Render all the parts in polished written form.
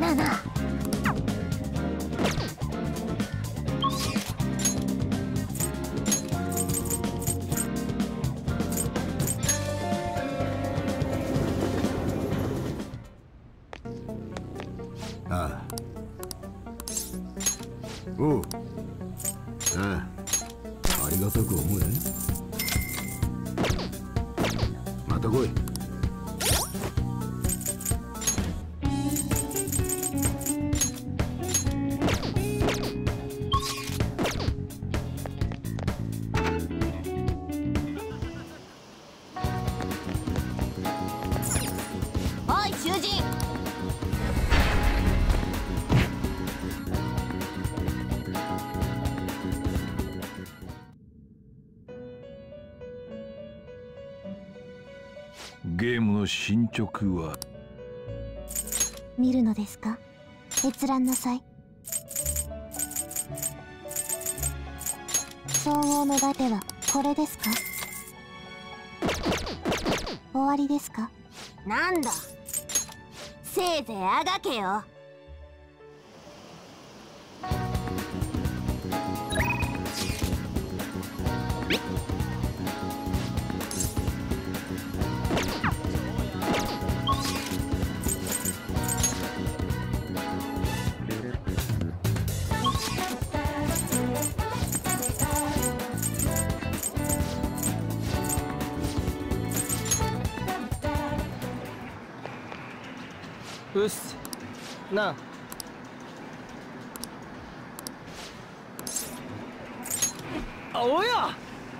なあなあ。 ああ。おう。ああ。ありがたく思え。また来い。 おい囚人。 ゲームの進捗は？ 見るのですか？閲覧なさい。総合の盾はこれですか？終わりですか？なんだ、せいぜいあがけよ。 うっすなあ。あおや。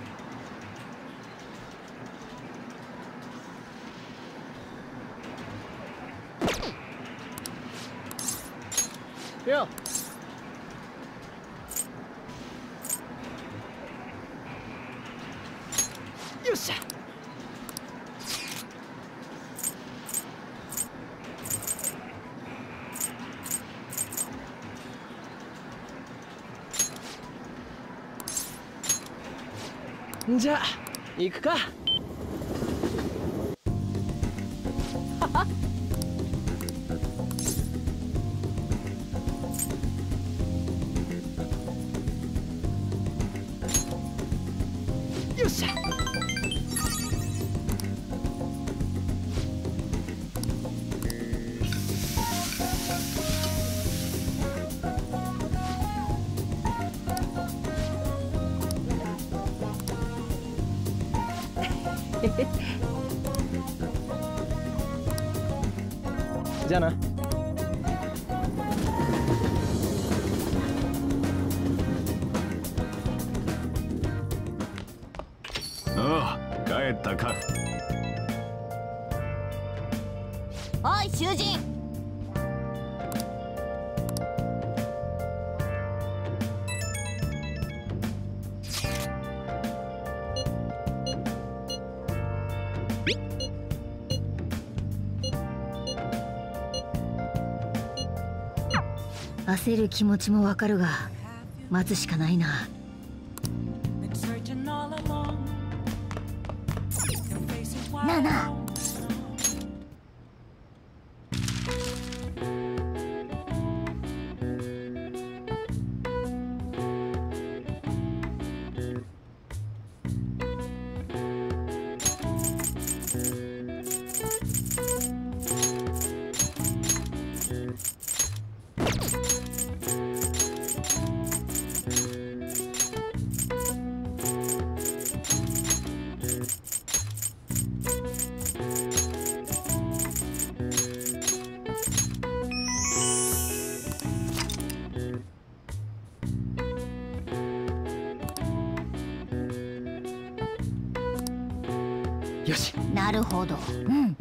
よよっしゃ。じゃあ行くか。よっしゃ。じゃあな。 ああ、帰ったか。 おい囚人。 焦る気持ちもわかるが待つしかないな。 なあなあ。 よし。 なるほど。うんうん。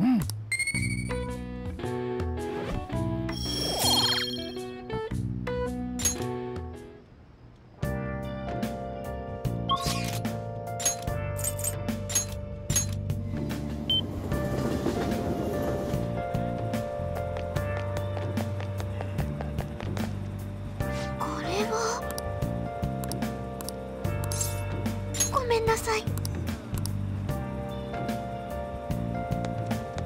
これはごめんなさい。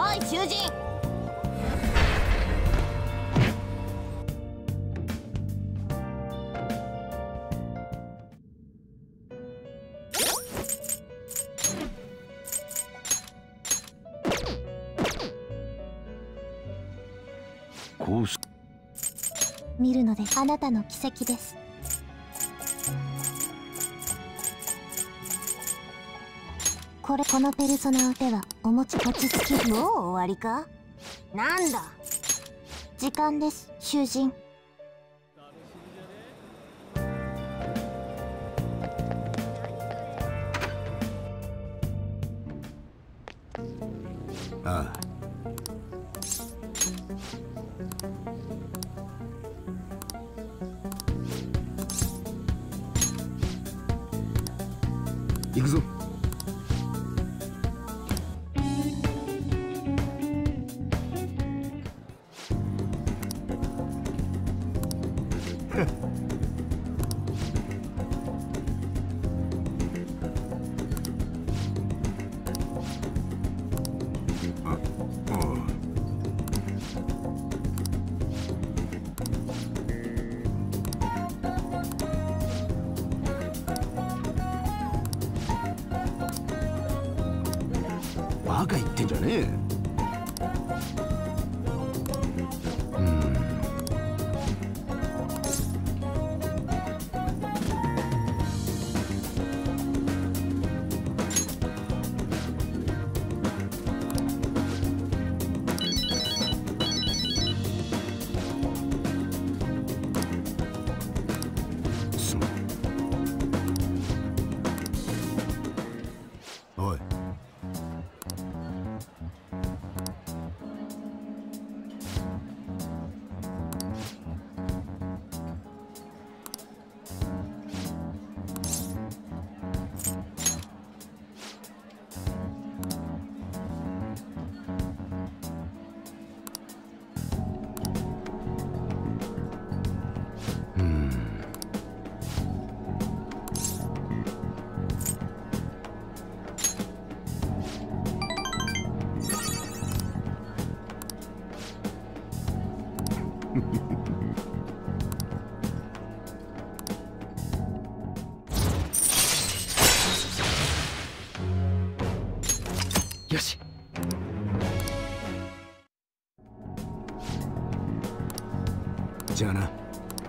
い囚人。 こうす見るのであなたの奇跡です。このペルソナをでは落ち着き。もう終わりか。なんだ。時間です、囚人。 ああ、行くぞ。バカ言ってんじゃねえ。おい、 よし。 じゃあな。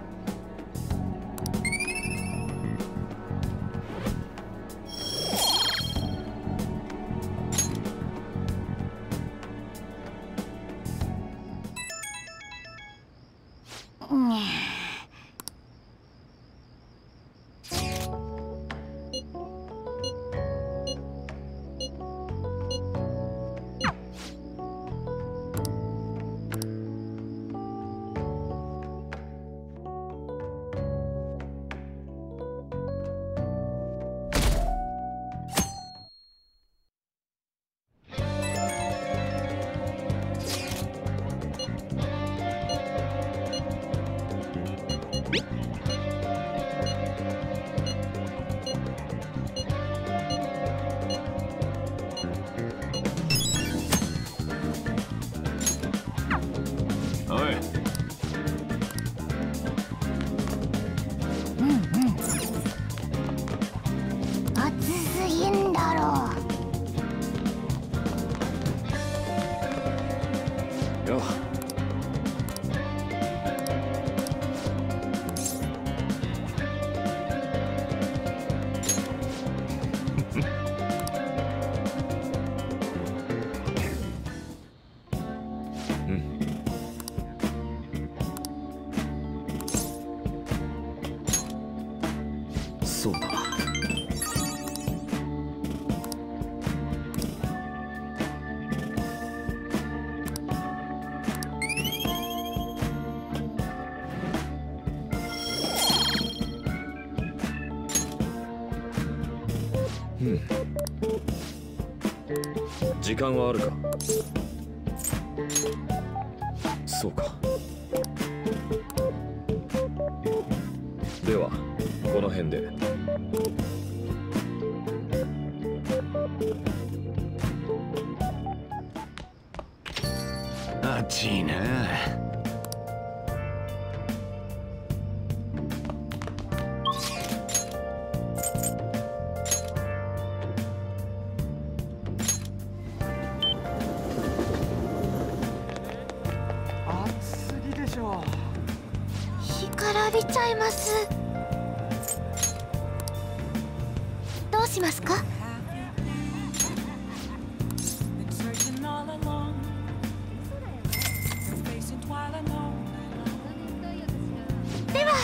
おい、 暑すぎんだろう。 よ。そうだ。時間はあるか。そうか。ではこの辺で。 しいな。 暑すぎでしょ。 干からびちゃいます。どうしますか？では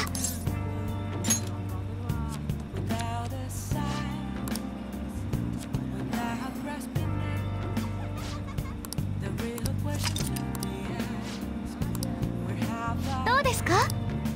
どうですか？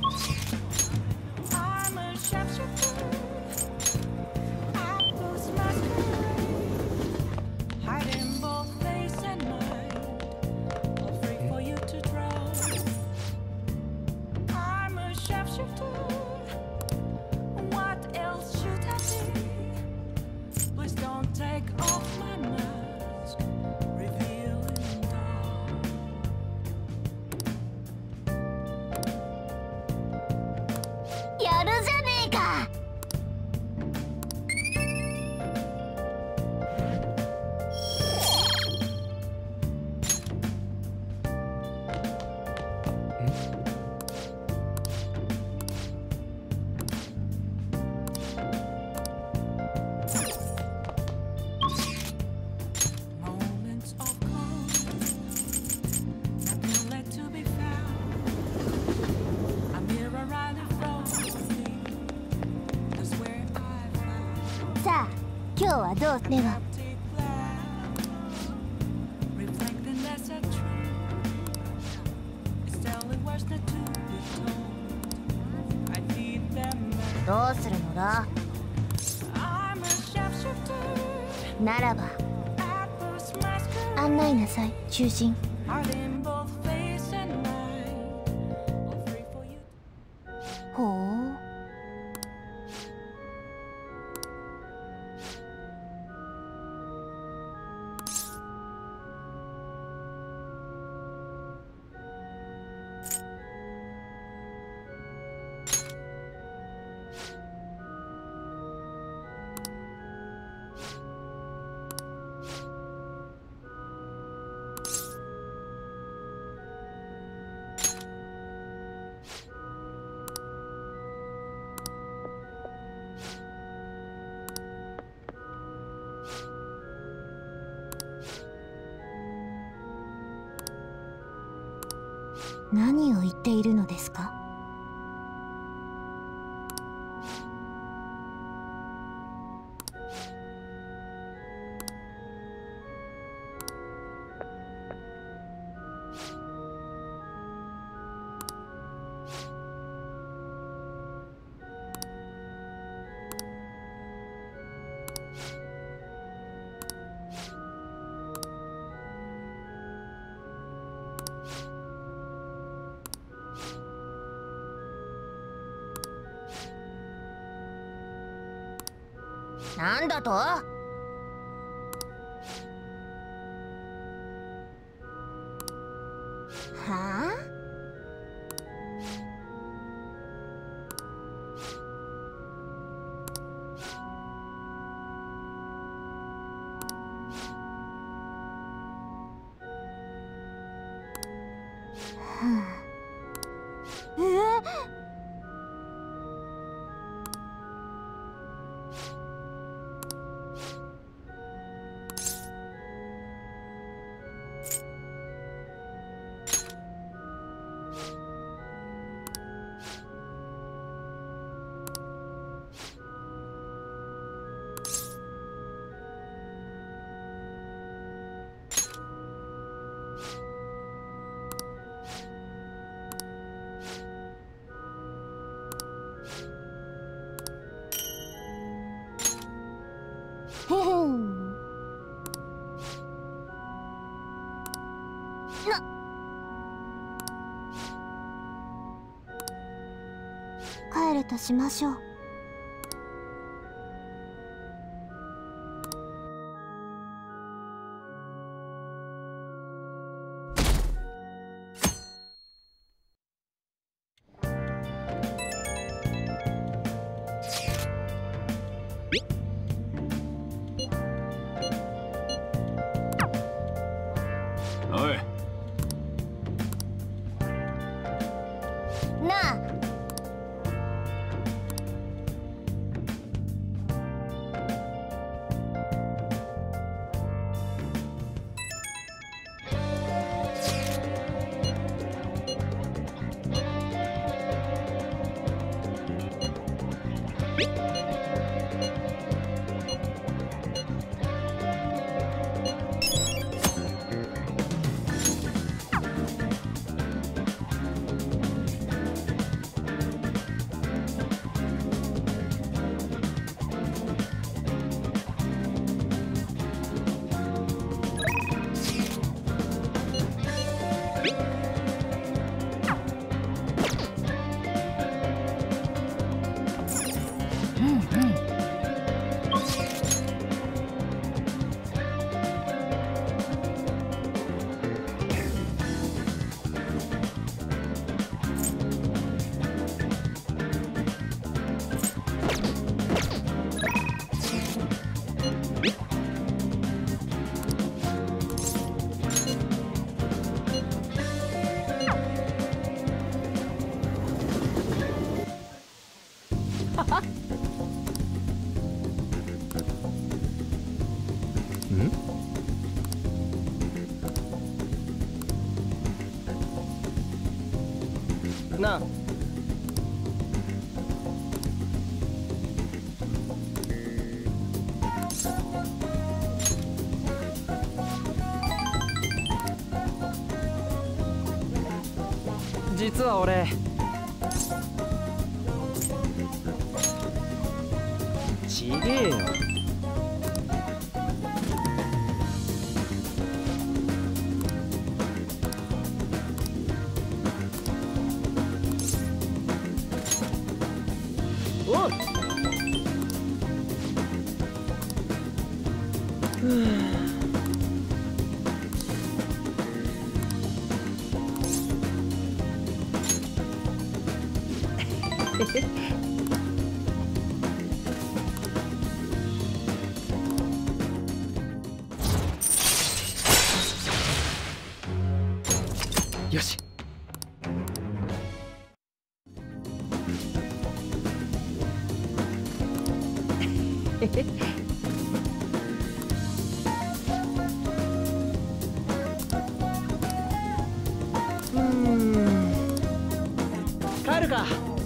やるじゃねえか。さあ、今日はどうでは。どうするのだ。ならば案内なさい、囚人。ほう。何を言っているのですか？なんだと？はあ？ふふん。帰るとしましょう。 おい。 なあ。 なあ。実は俺ちげえよ。おっよし。帰るか。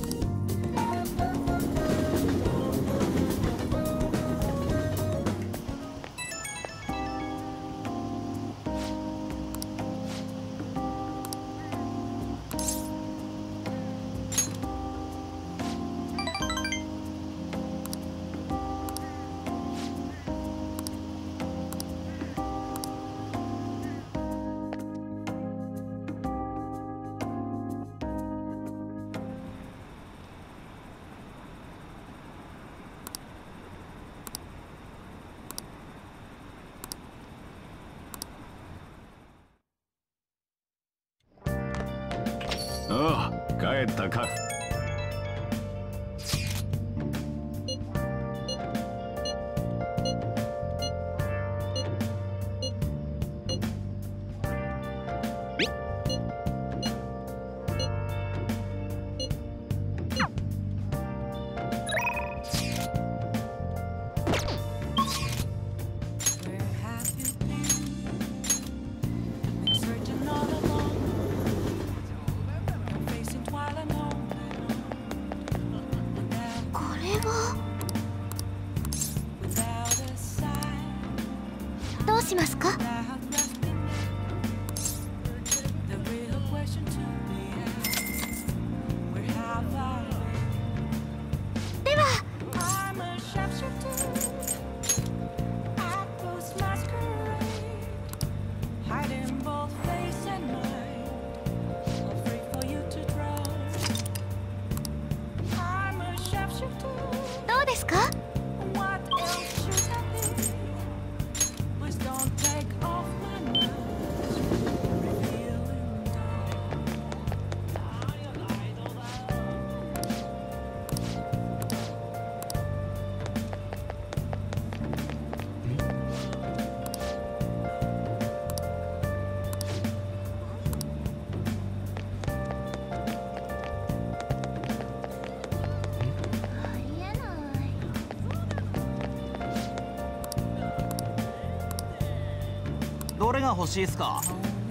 ああ、帰ったか。 どうしますか？ではどうですか？ Please don't take all どれが欲しいっすか？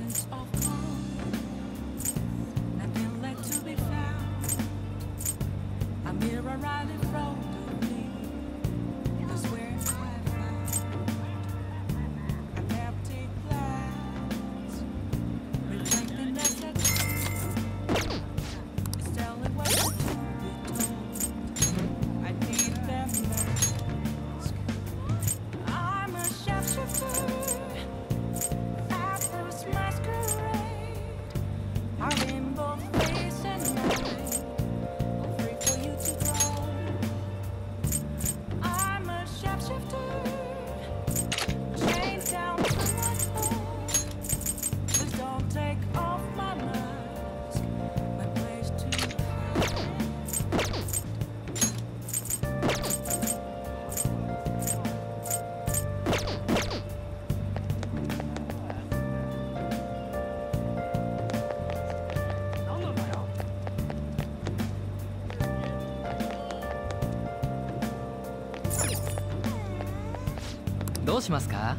どうしますか？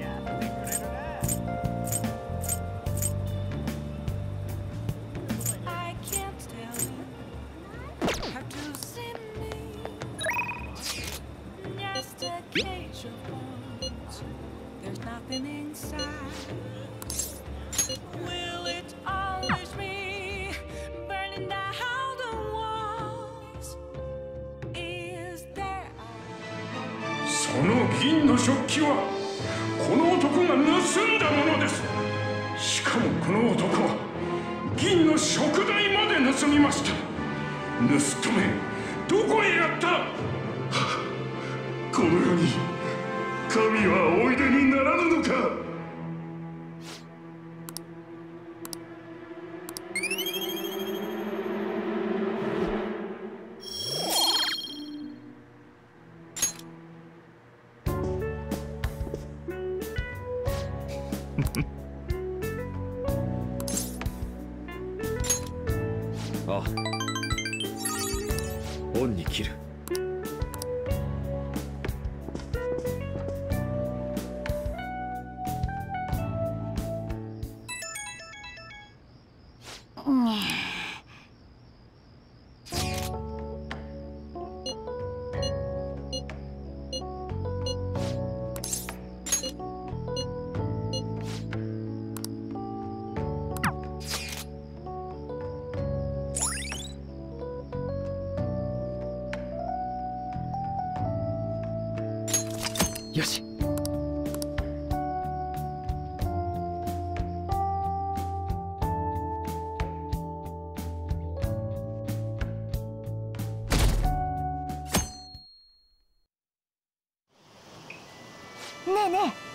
その銀の食器はこの男が盗んだものです。しかもこの男は銀の食材まで盗みました。盗人め、どこへやった？はあ、この世に神はおいでにならぬのか。 あ、オンに切る。 よし。 ねえねえ。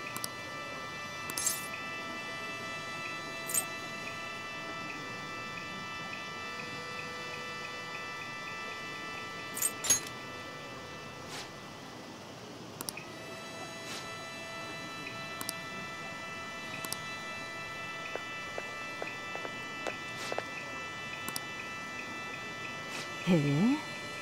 へえ。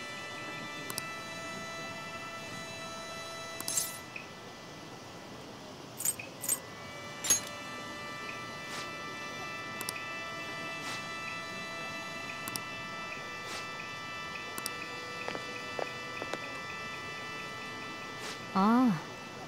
ああ。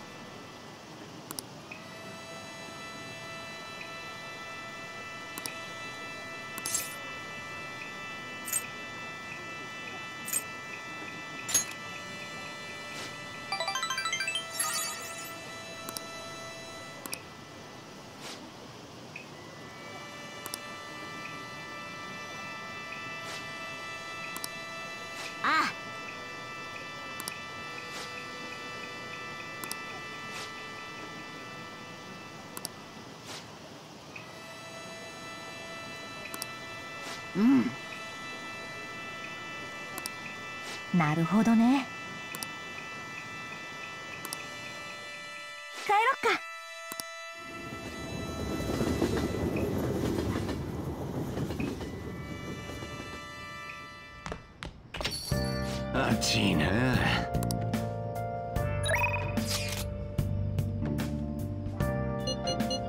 ああ。うん。なるほどね。帰ろっか。 暑いな。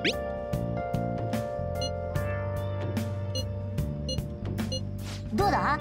どうだ？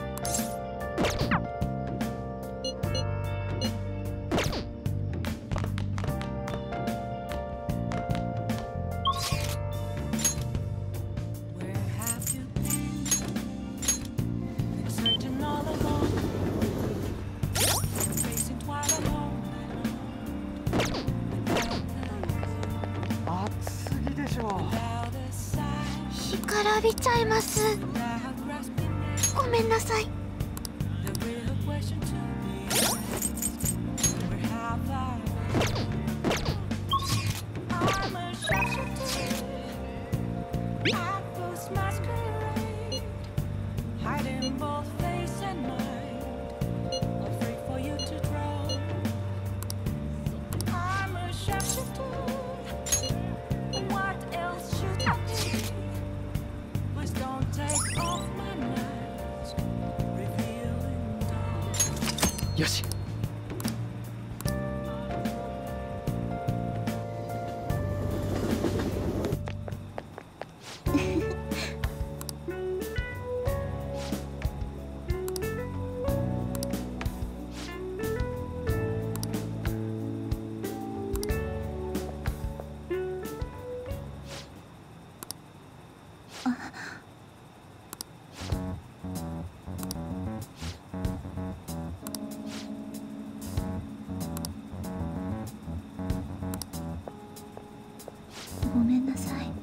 干からびちゃいます。ごめんなさい。 よし。 ごめんなさい。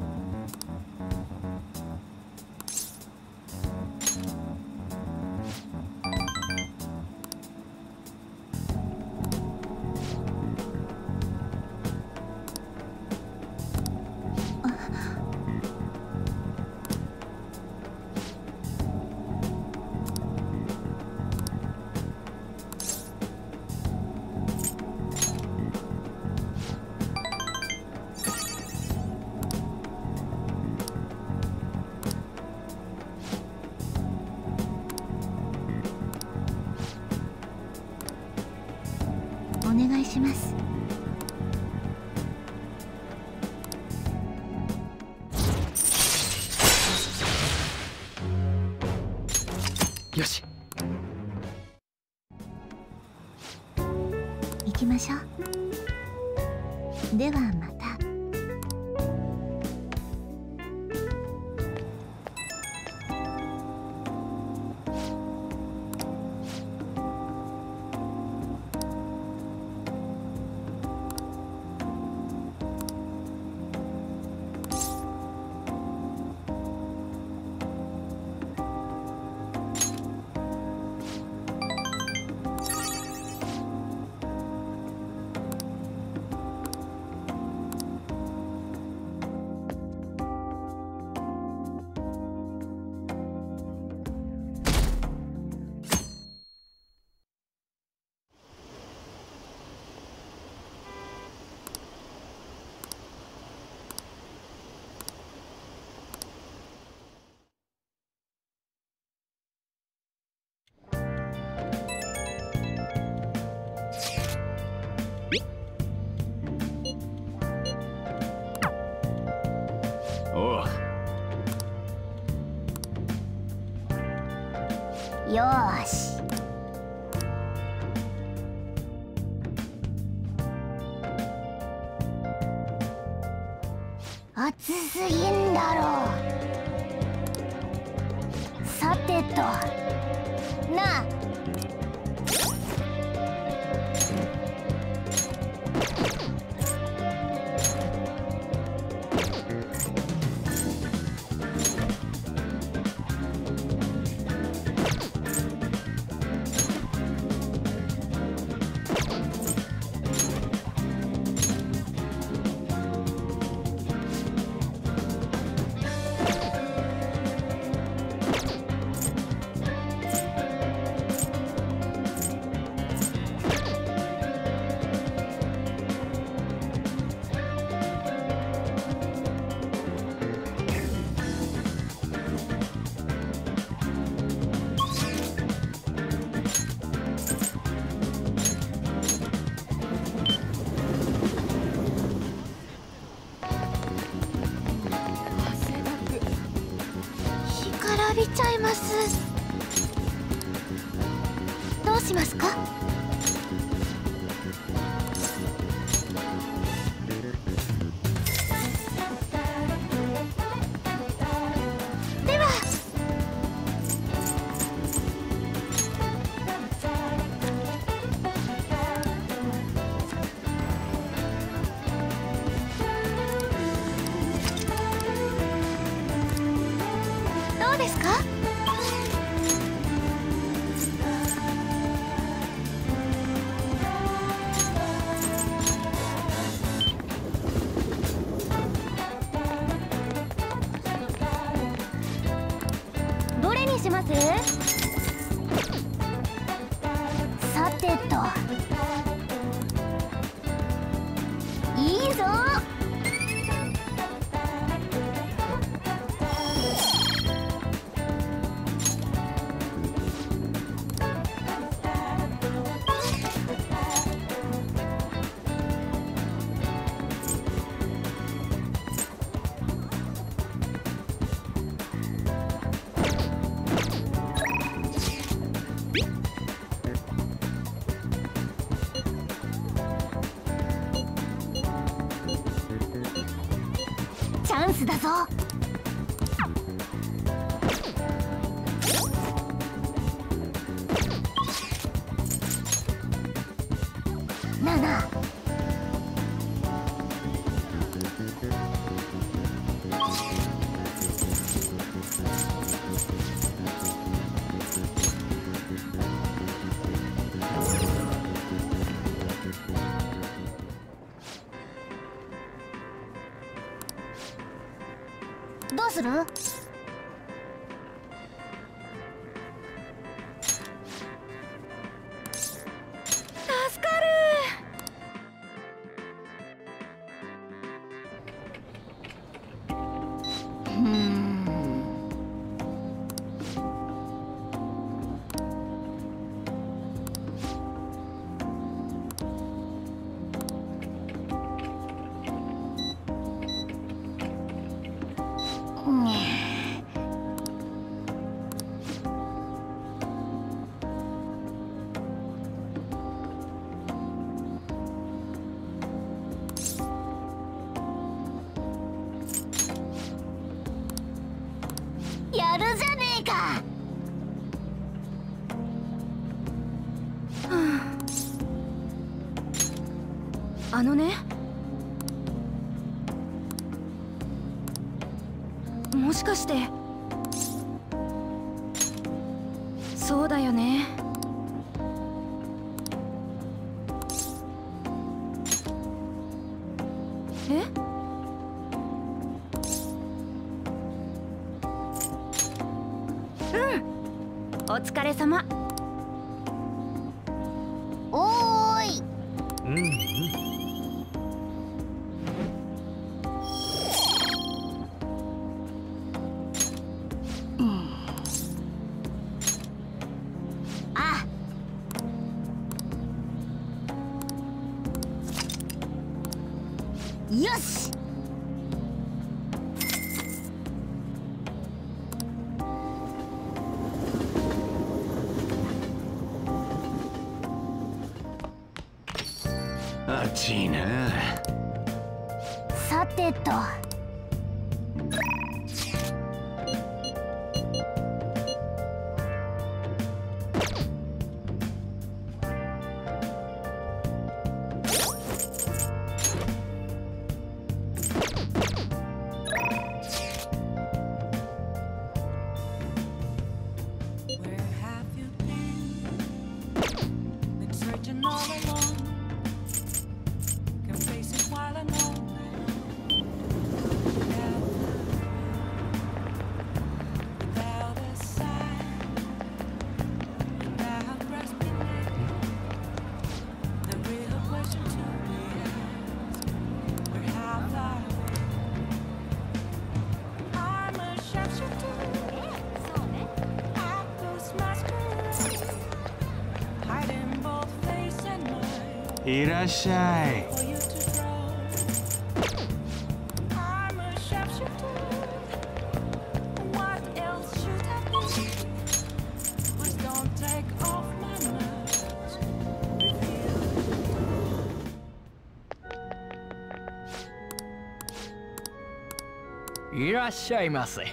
お願いします。 よし。 行きましょう。ではまた。 おう。 よーし。暑すぎんだろう。さてとなあ。 ます。どうしますか？では。どうですか？どれにします？さてと、いいぞ。チャンスだぞ。7。どうする？助かる。やるじゃねえか。あのね、もしかしてそうだよね。え？お疲れ様。おーい。あ。よし。 暑いな。 さてと。 いらっしゃい。 いらっしゃいませ。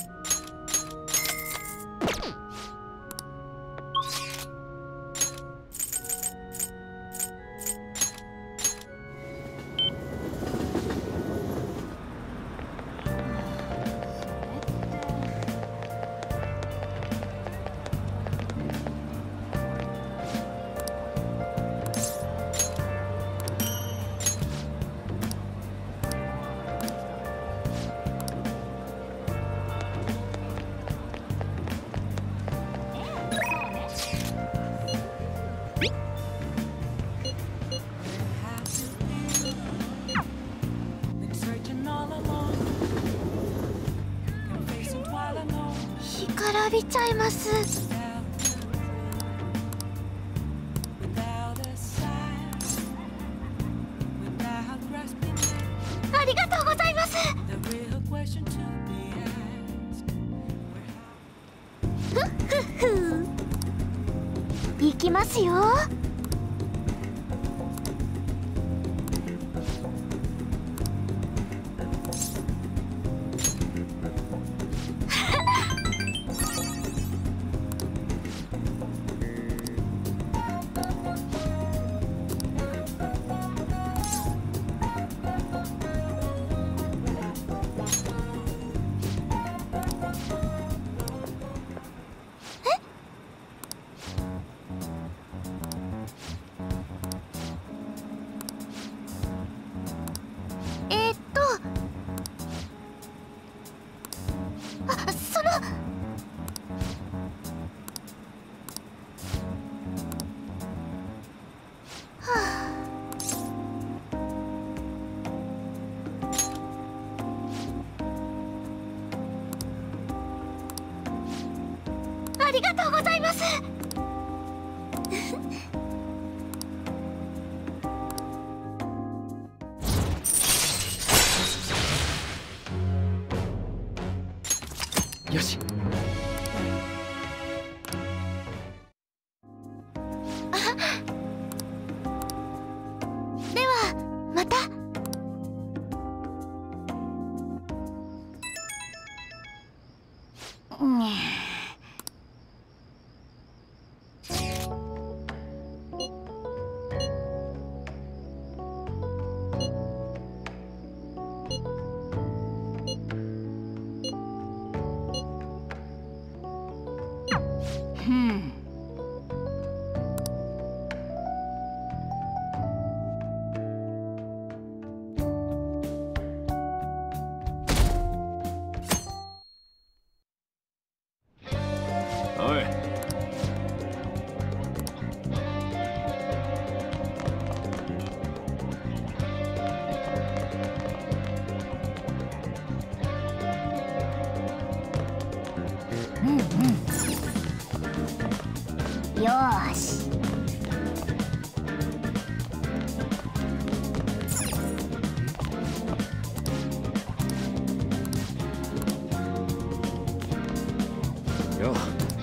干からびちゃいます。ありがとうございます。ふっふっふ。行きますよ。ありがとうございます。 よし。 ではまた。 おい。 よーし。 よ。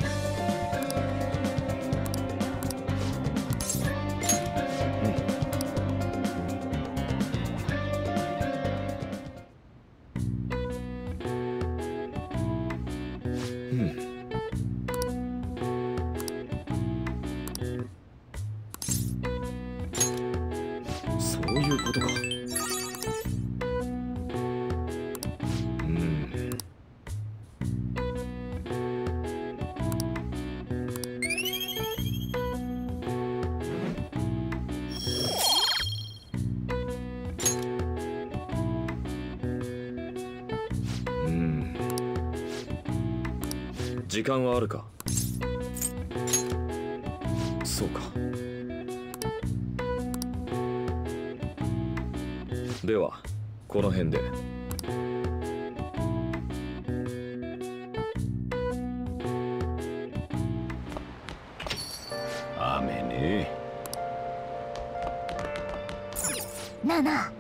そういうことか。時間はあるか。そうか。ではこの辺で。雨ね。 7。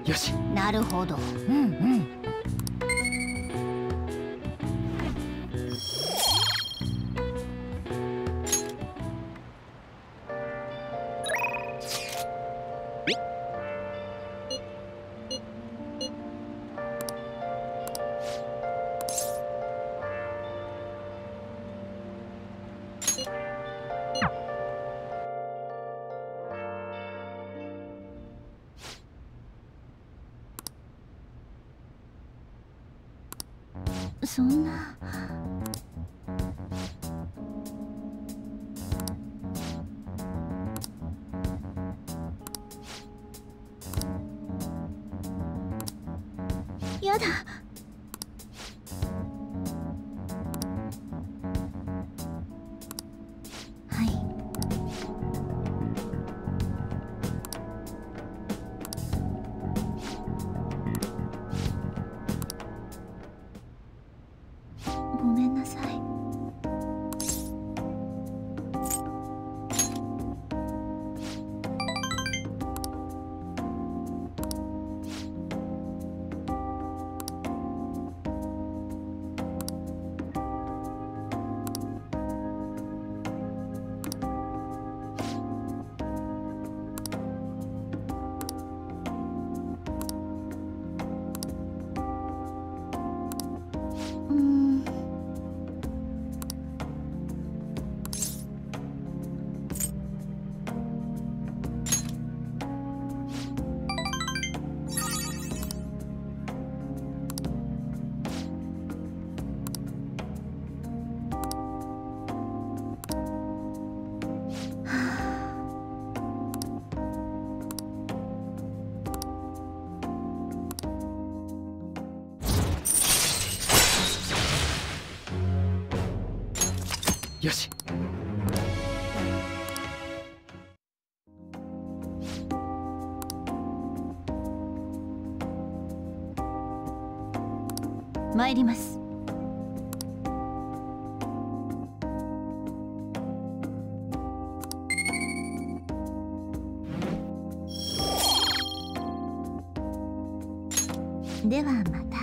よし。 なるほど。うんうん。 そんな。やだ。はい。ごめんなさい。 よし。 参ります。ではまた。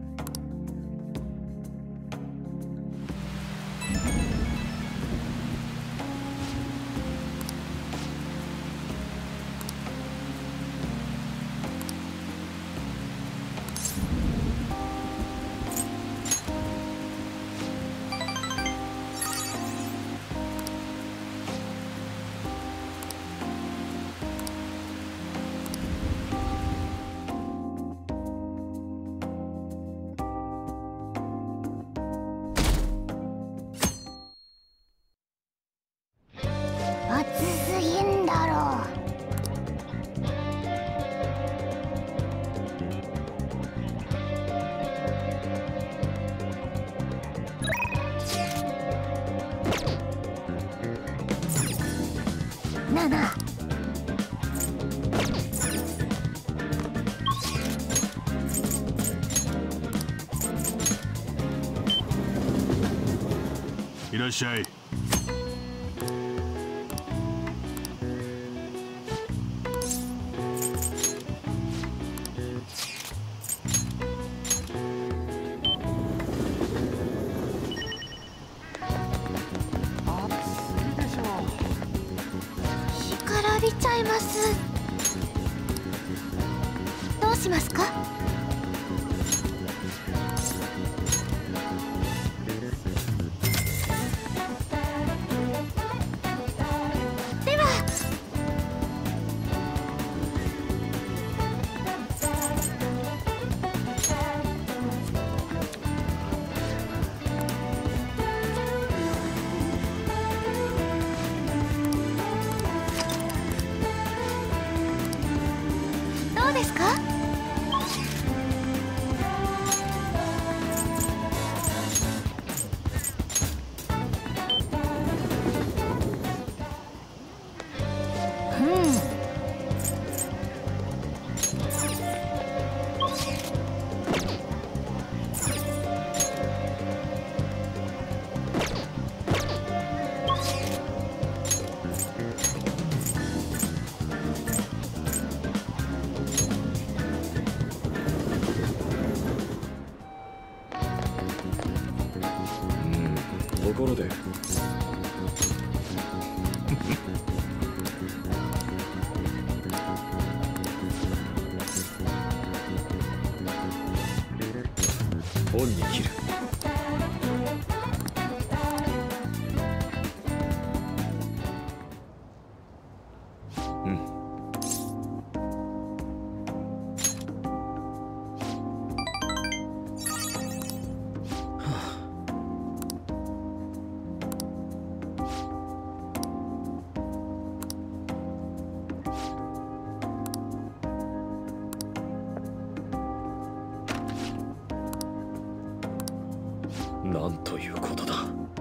暑すぎんだろう。7。 いらっしゃい。 干からびちゃいます。どうしますか？では。どうですか？ ころでオンに切る。なんということだ。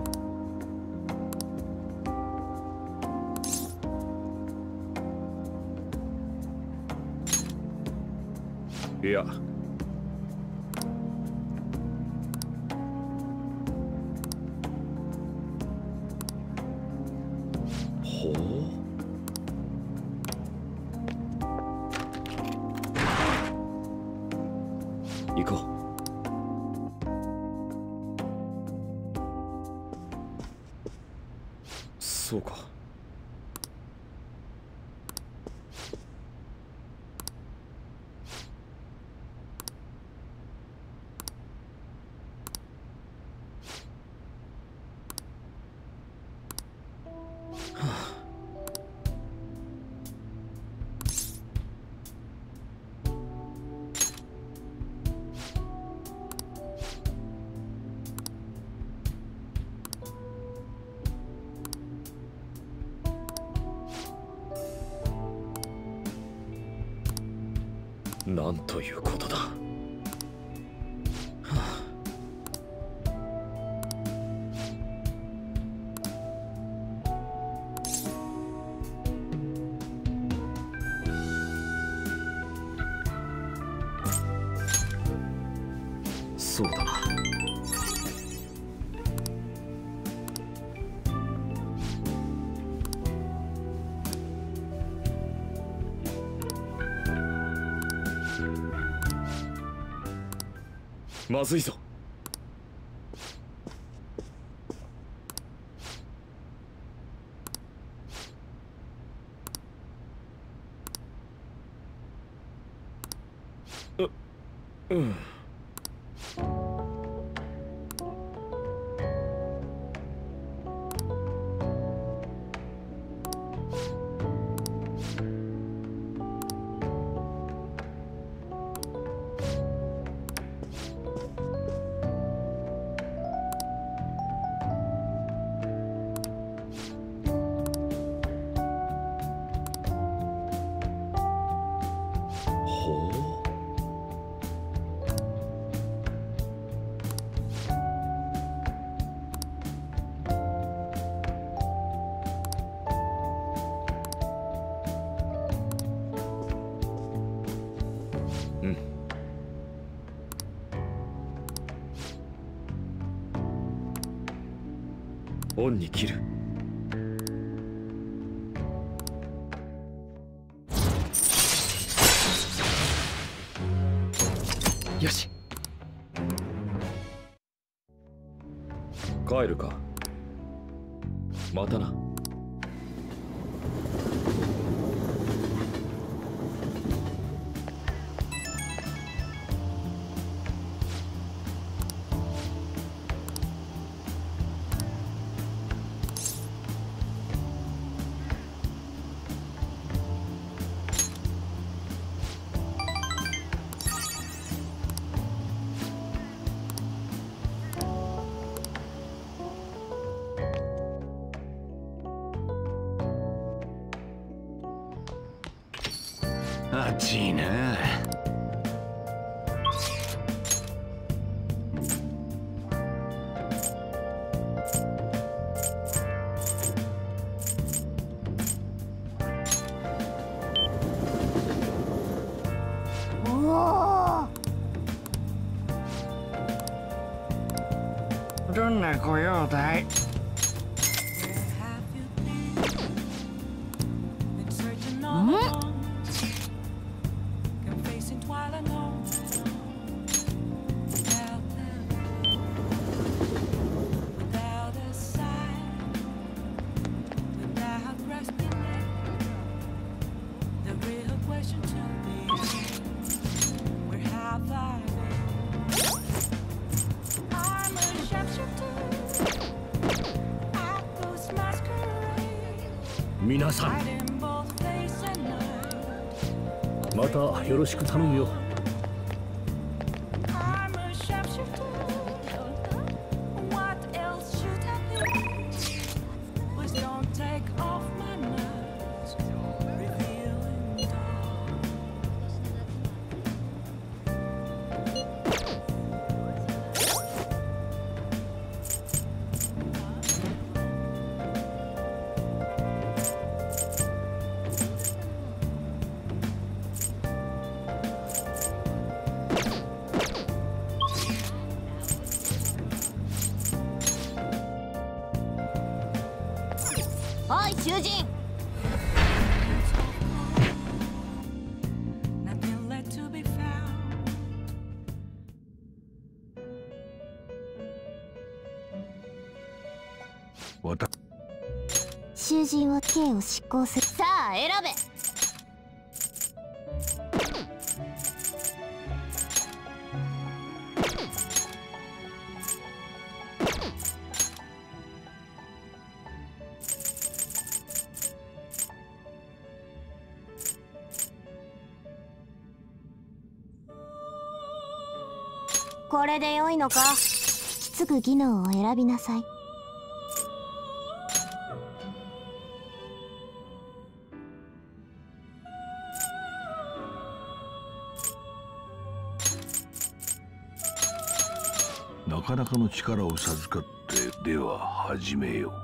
いや、ほう。行こう。そうか。なんということだ。そうだな。まずいぞ。うん。オンに切る。よし。帰るか。またな。 暑いな。どんな御用だい？ 皆さん、またよろしく頼むよ。 おい囚人、囚人は刑を執行する。さあ選べ。これで良いのか。引き継ぐ技能を選びなさい。 なかなかの力を授かって、では始めよう。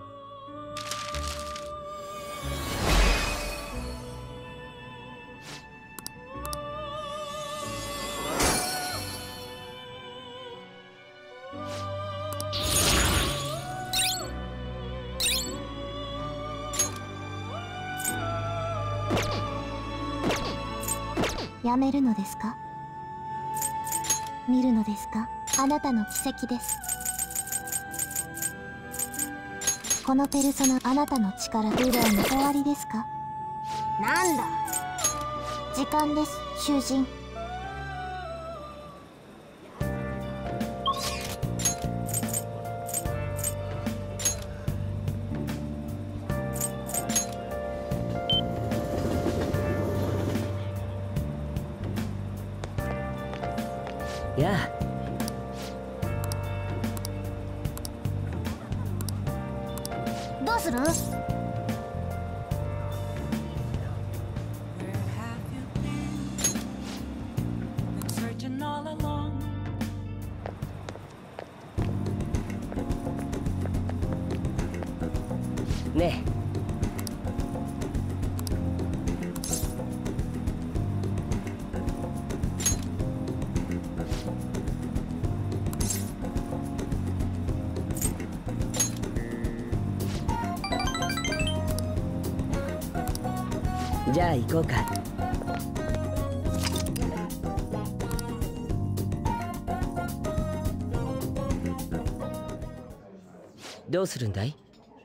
やめるのですか。見るのですか。あなたの奇跡です。このペルソナ、あなたの力、プレイの終わりですか。なんだ。時間です、囚人。 やあ、 どうする。 ねえ、じゃあ行こうか。どうするんだい。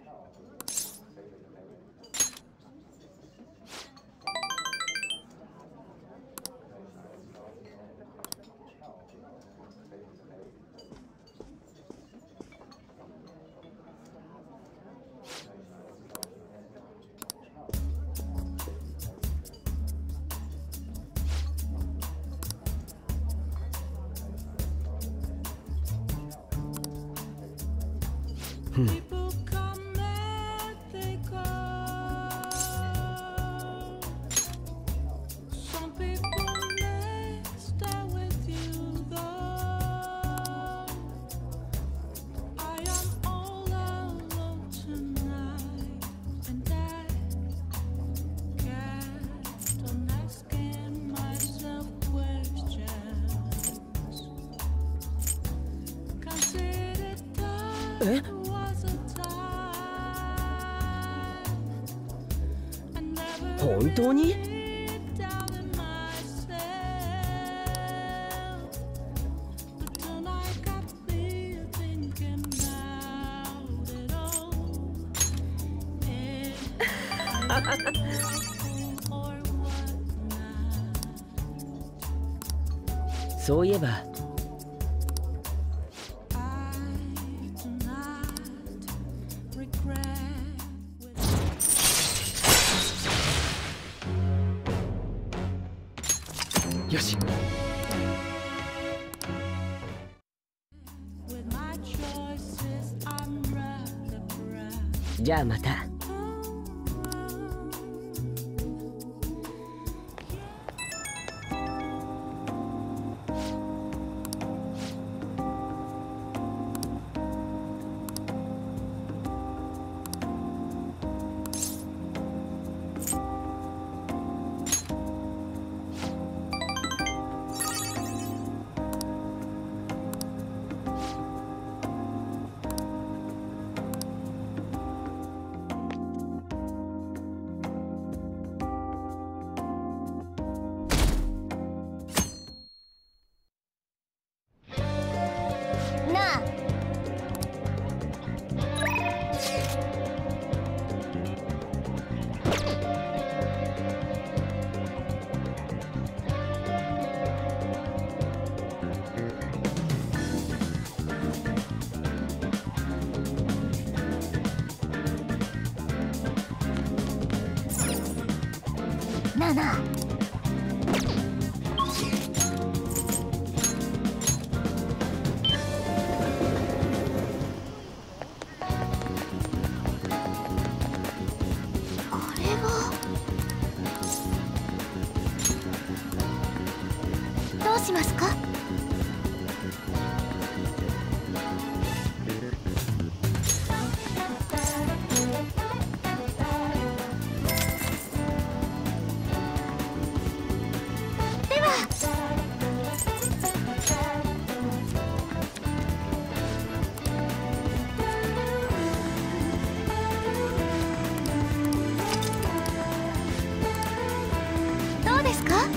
え？本当に？そういえばよし。じゃあまた。 なあ、なあなあ、どうしますか？ではどうですか？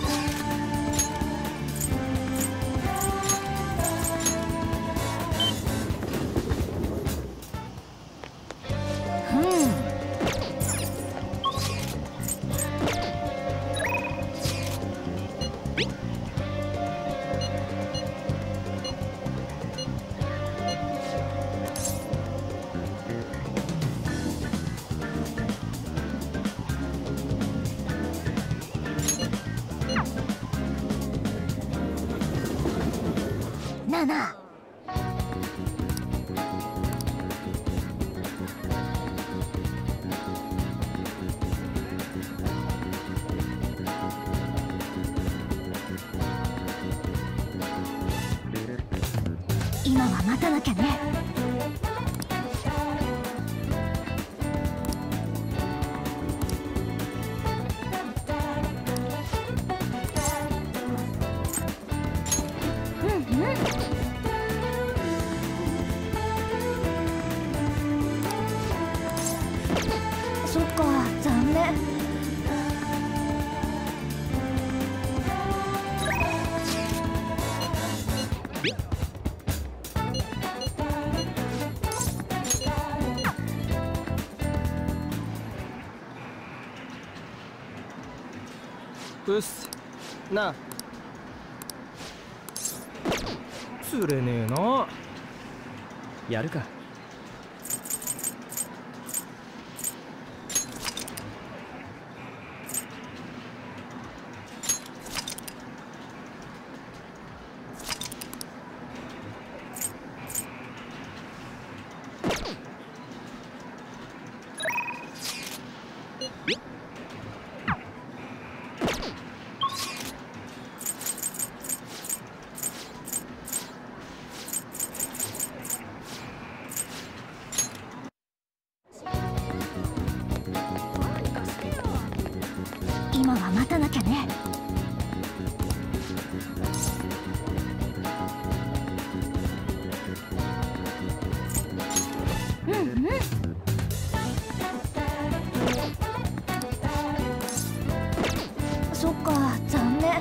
なあなあ、今は待たなきゃね。そっか、残念。 うっすなあ、釣れねえな。やるか。今は待たなきゃね。そっか、残念。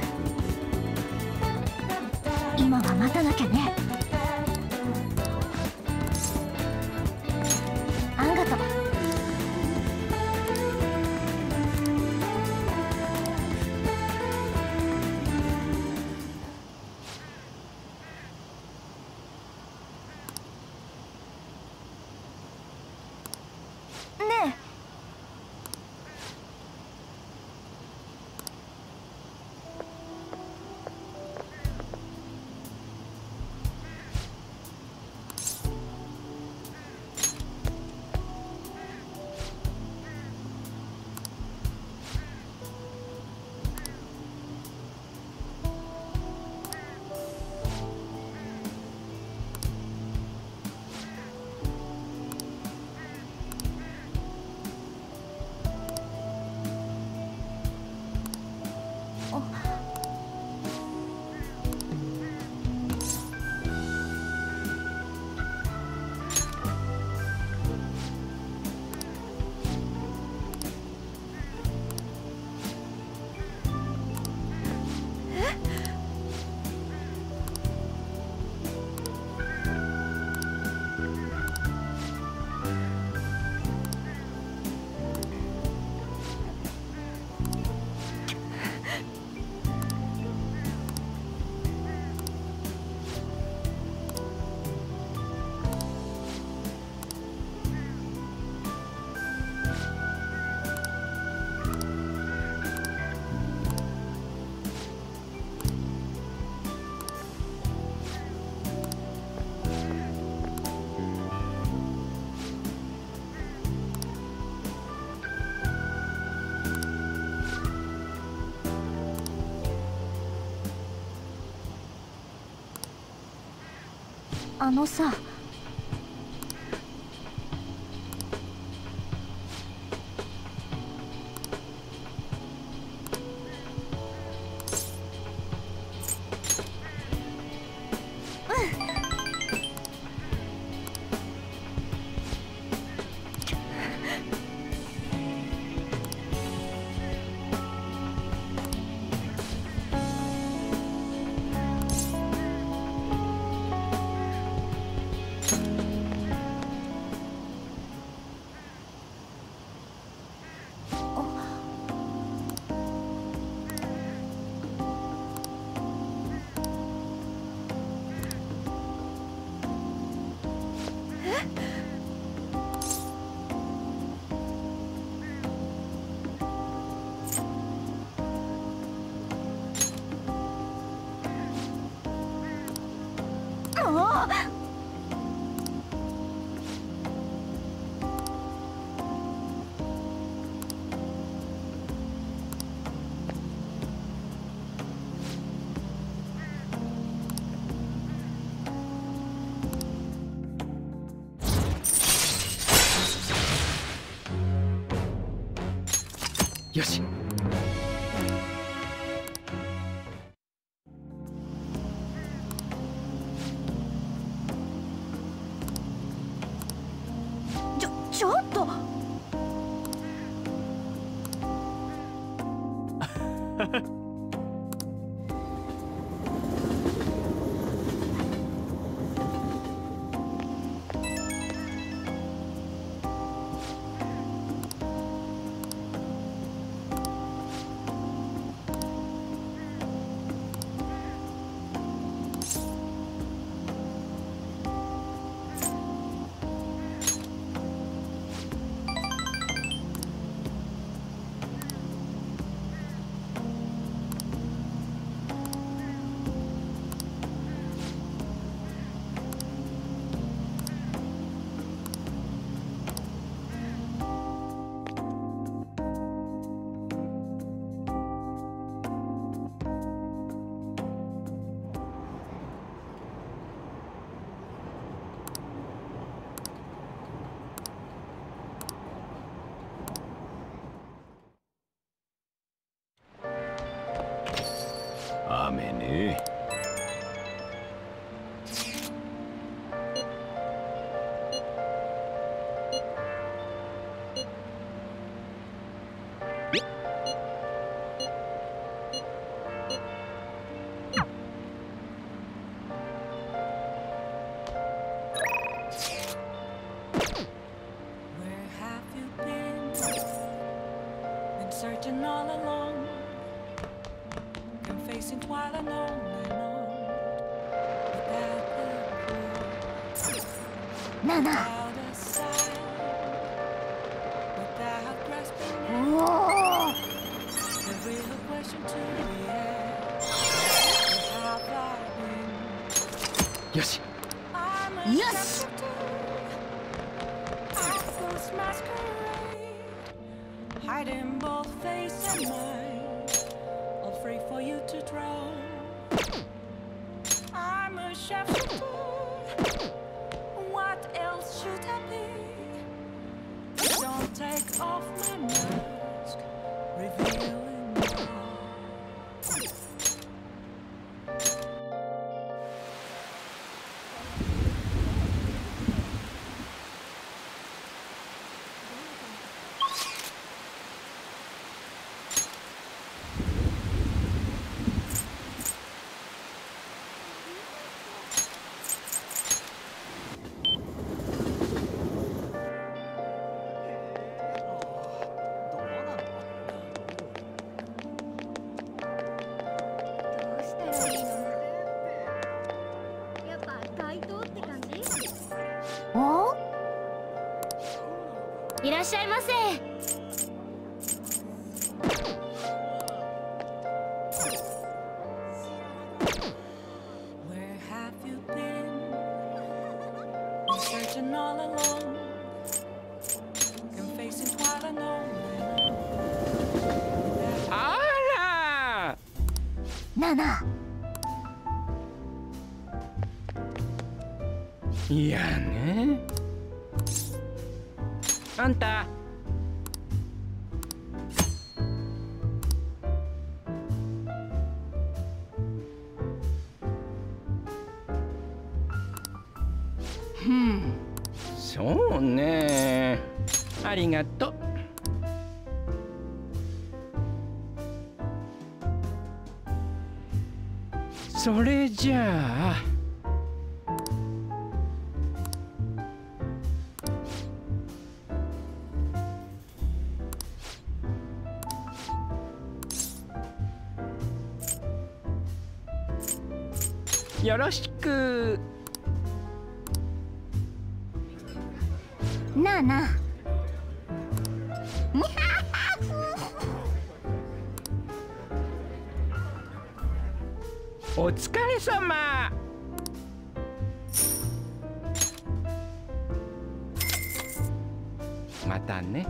今は待たなきゃね。あんがとう。ねえ、 あのさ。 よし。 ちょっと。 雨ね。 Searching all along, been facing twilight on and on, without a clue, without a sign, without grasping it. The real question to be asked: Have I been? よし。 Yes. Hiding both face and mind, all free for you to draw. I'm a shapeshifter. What else should I be? Don't take off my mask, revealing all. お？ いらっしゃいませ。 Where have you been? Searching all along, facing twilight on and on. あら。 ナナ。 いやね。あんた。そうね。ありがとう。それじゃあ。よろしく。 なあなあ。 お疲れ様。またね。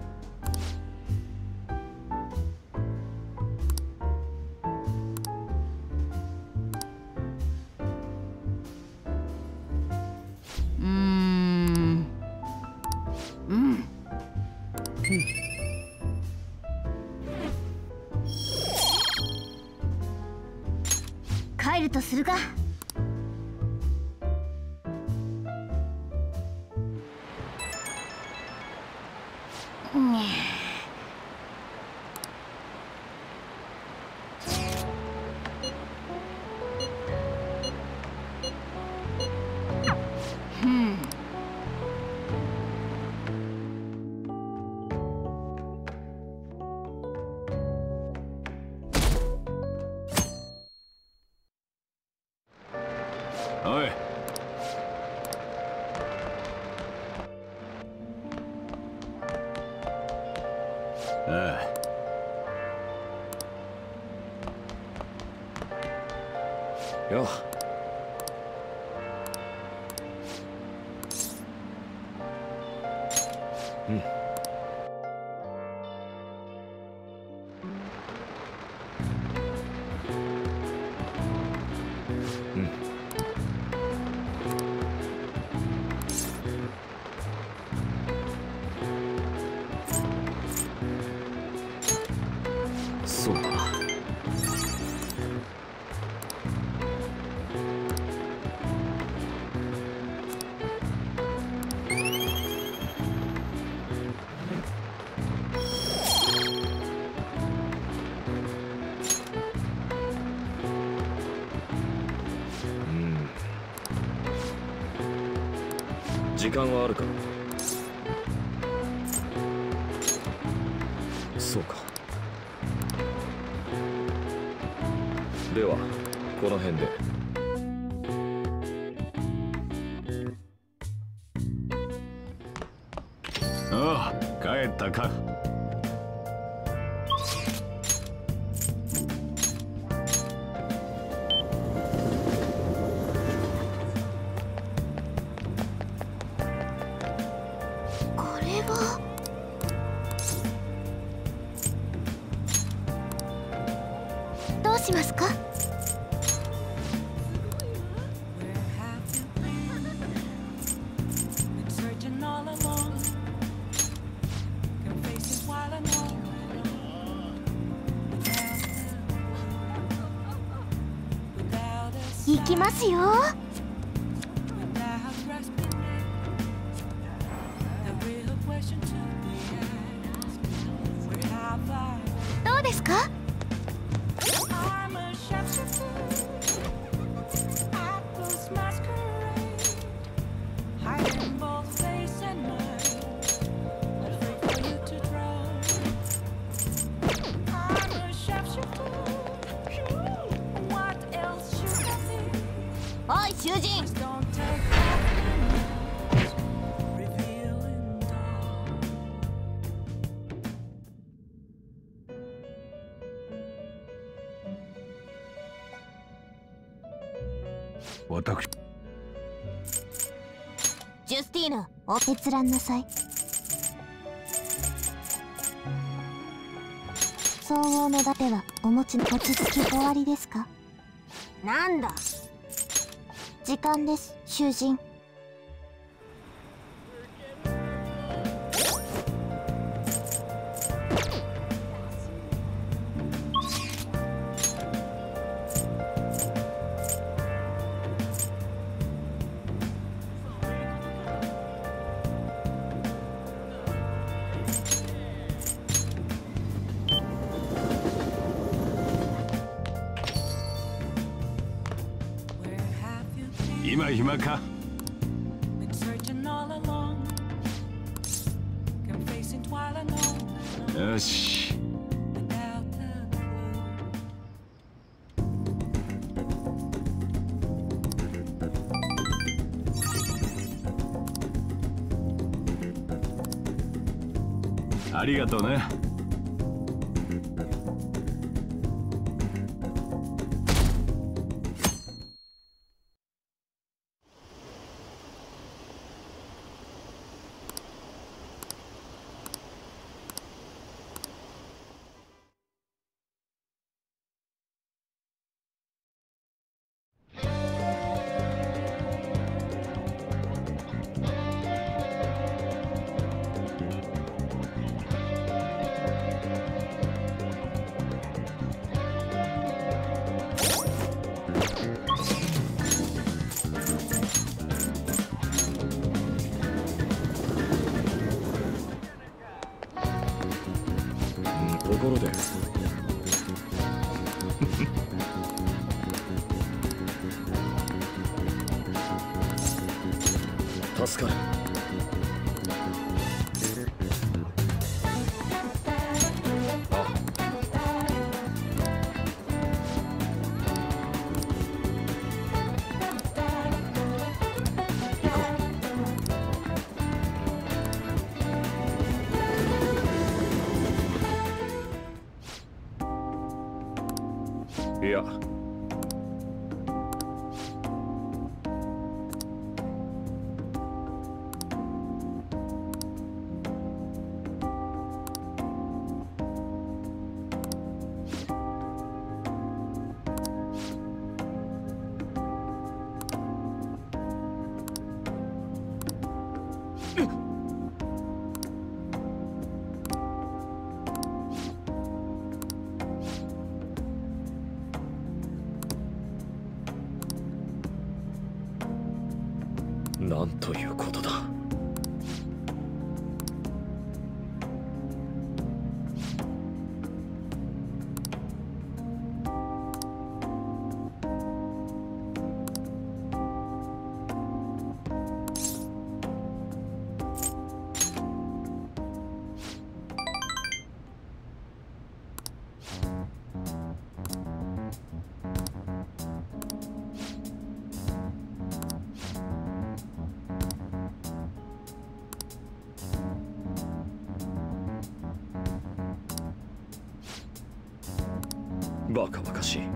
帰るとするか。 おい。ああ。 よ。うん。そうだ。時間はあるか。そうか。ではこの辺で。 ああ、帰ったか。 これは。どうしますか。行きますよ。どうですか。おい囚人。 私。 ジュスティーヌ、お閲覧なさい。相応の盾はお持ちの落ち着き終わりですか。なんだ。時間です、囚人。 な暇か。 Been searching all along, confessing while alone, よし。 without a clue. ありがとうね。 ところで助かる。いや、なんということだ。バカバカしい。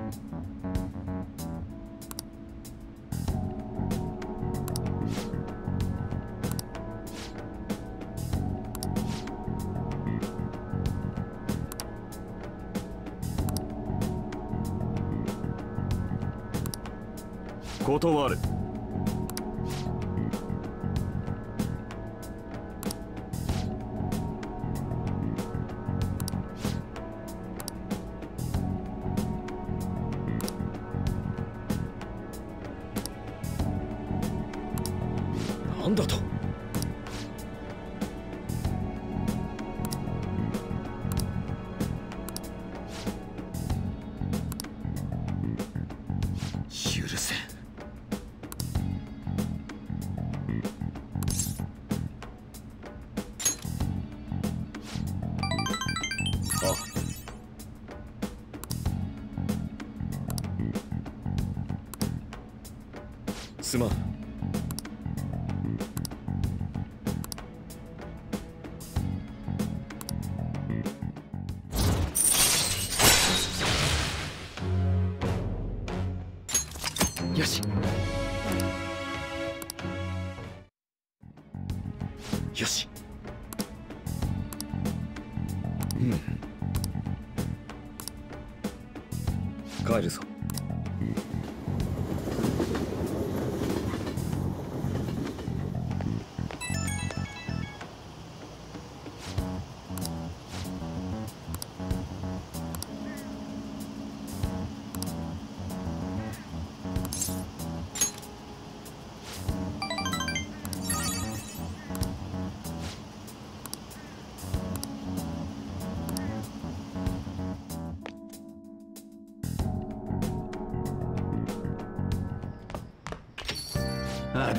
断る。なんだと。許せん。あ、すまん。よし。よし。帰るぞ。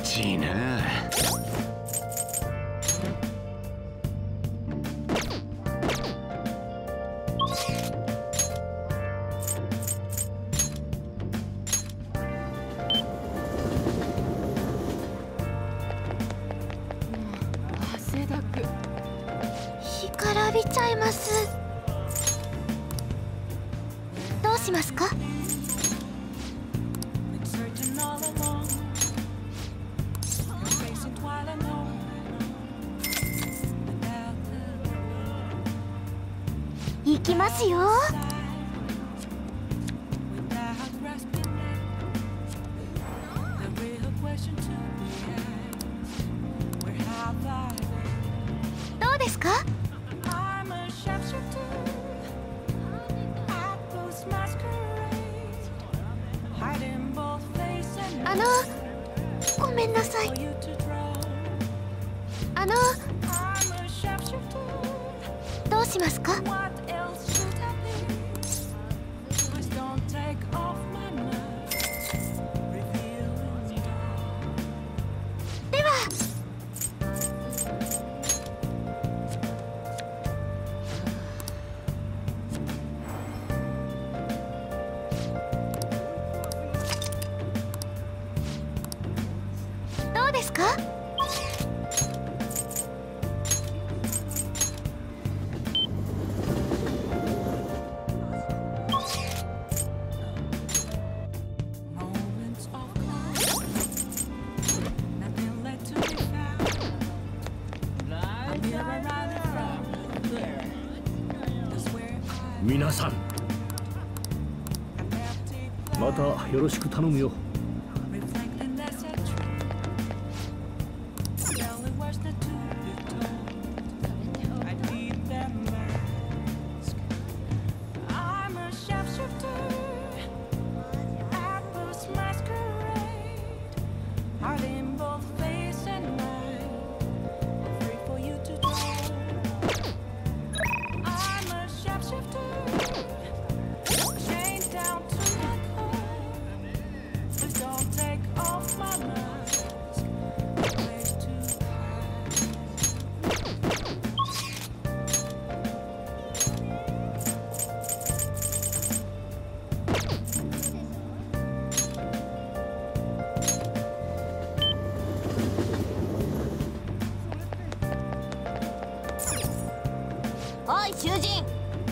ちいいな。 汗だく。干からびちゃいます。どうしますか？行きますよ。どうですか？ごめんなさい。どうしますか？では。どうですか？ 皆さん、またよろしく頼むよ。おい囚人。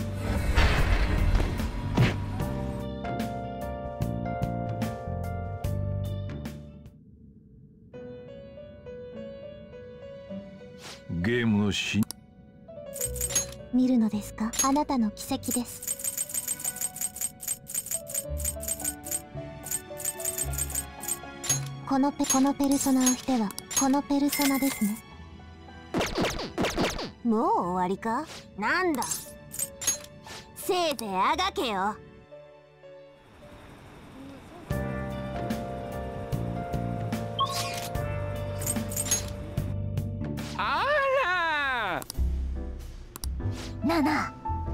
ゲームのし見るのですか？あなたの奇跡です。このペルソナをしてはこのペルソナですね。もう終わりか？なんだ、せいぜいあがけよ。 あらなあなあ、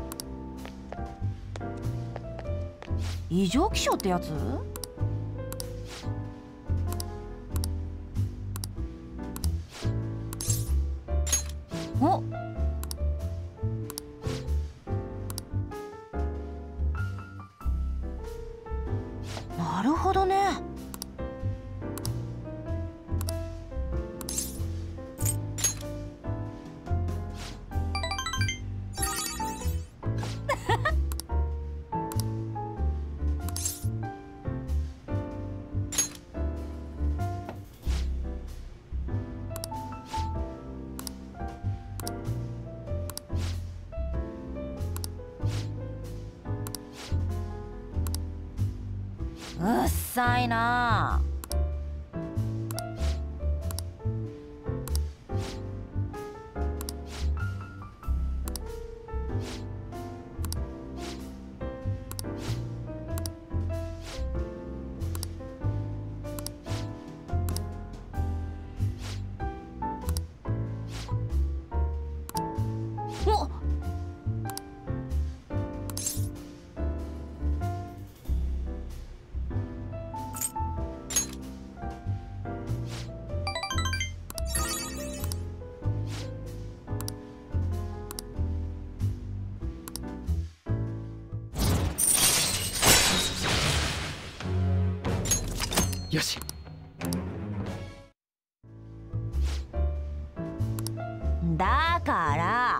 異常気象ってやつ？お、なるほどね。うっさいな。おっ、 よし。 だから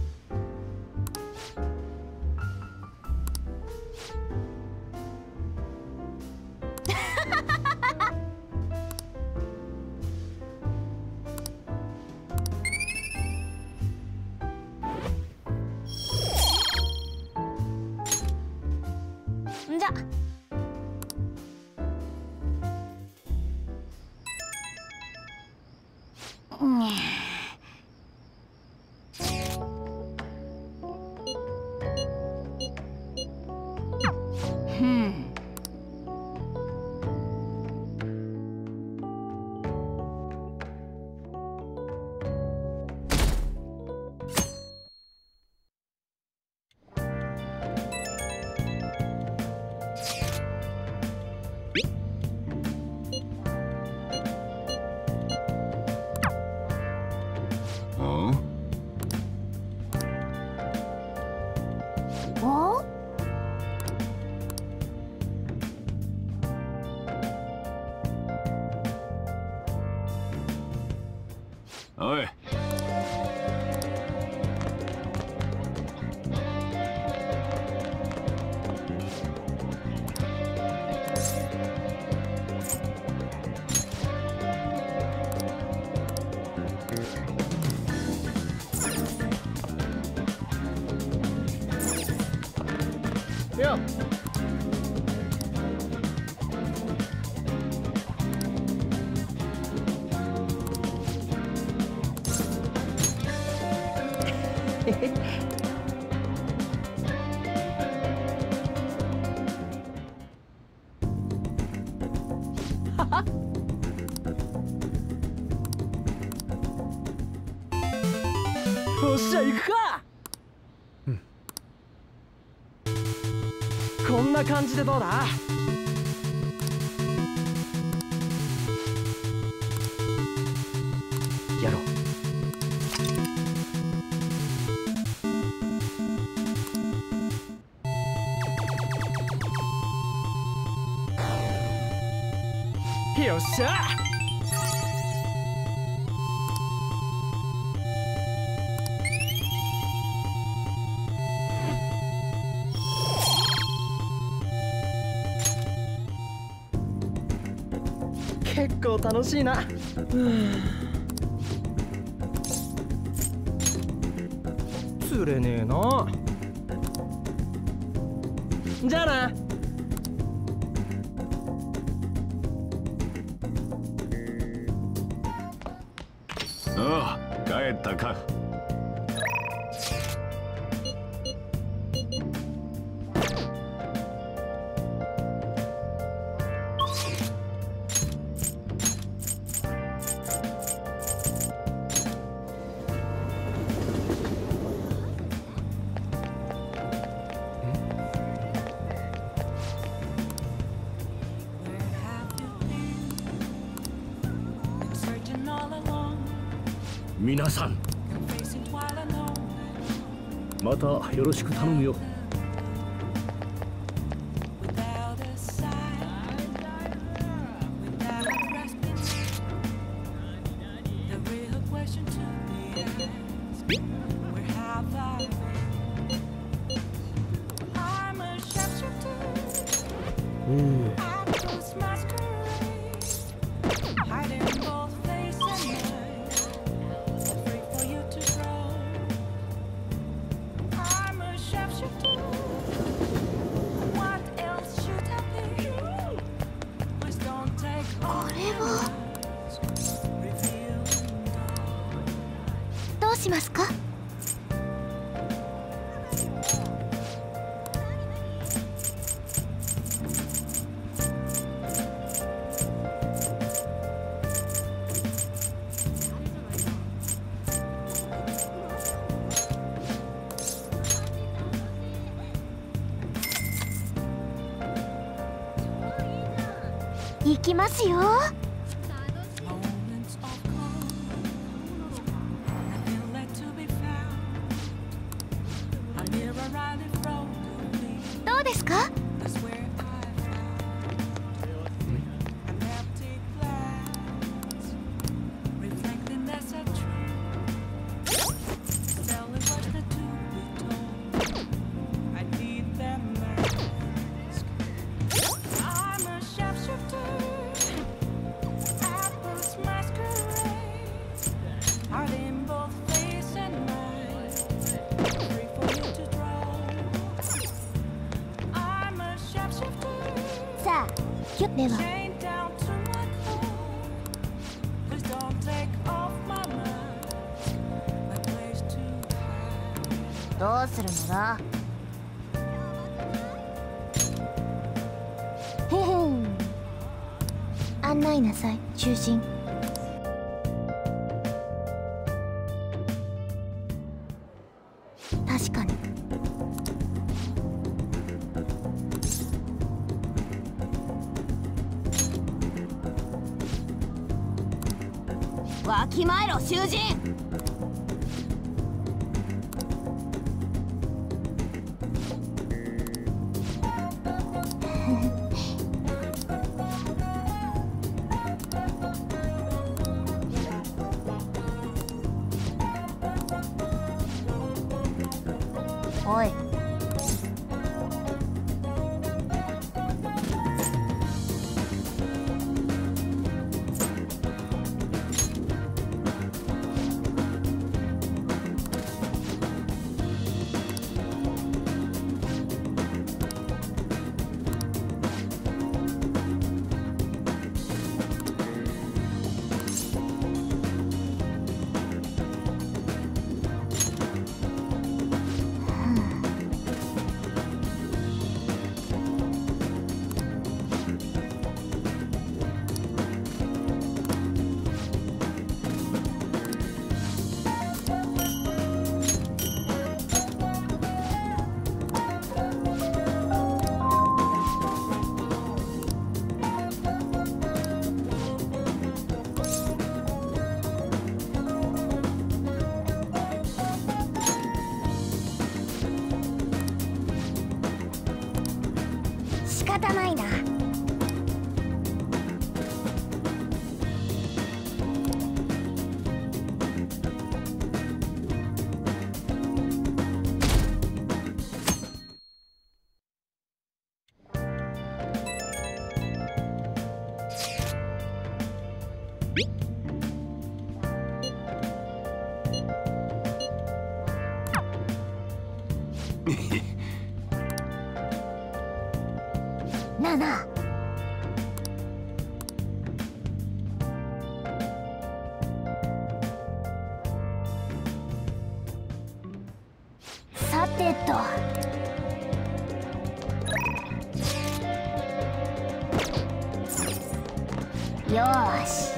じゃおい。 よっしゃ行くか。こんな感じでどうだ。やろう。よっしゃ。結構楽しいな。釣れねえな。じゃあな。 ああ、帰ったか。 皆さん、またよろしく頼むよ。 どうしますか？行きますよ。どうですか？ どうするのだ。へへん。案内なさい、囚人。確かに。わきまえろ、囚人。おい。仕方ないな。なあなあ。さてと。よーし。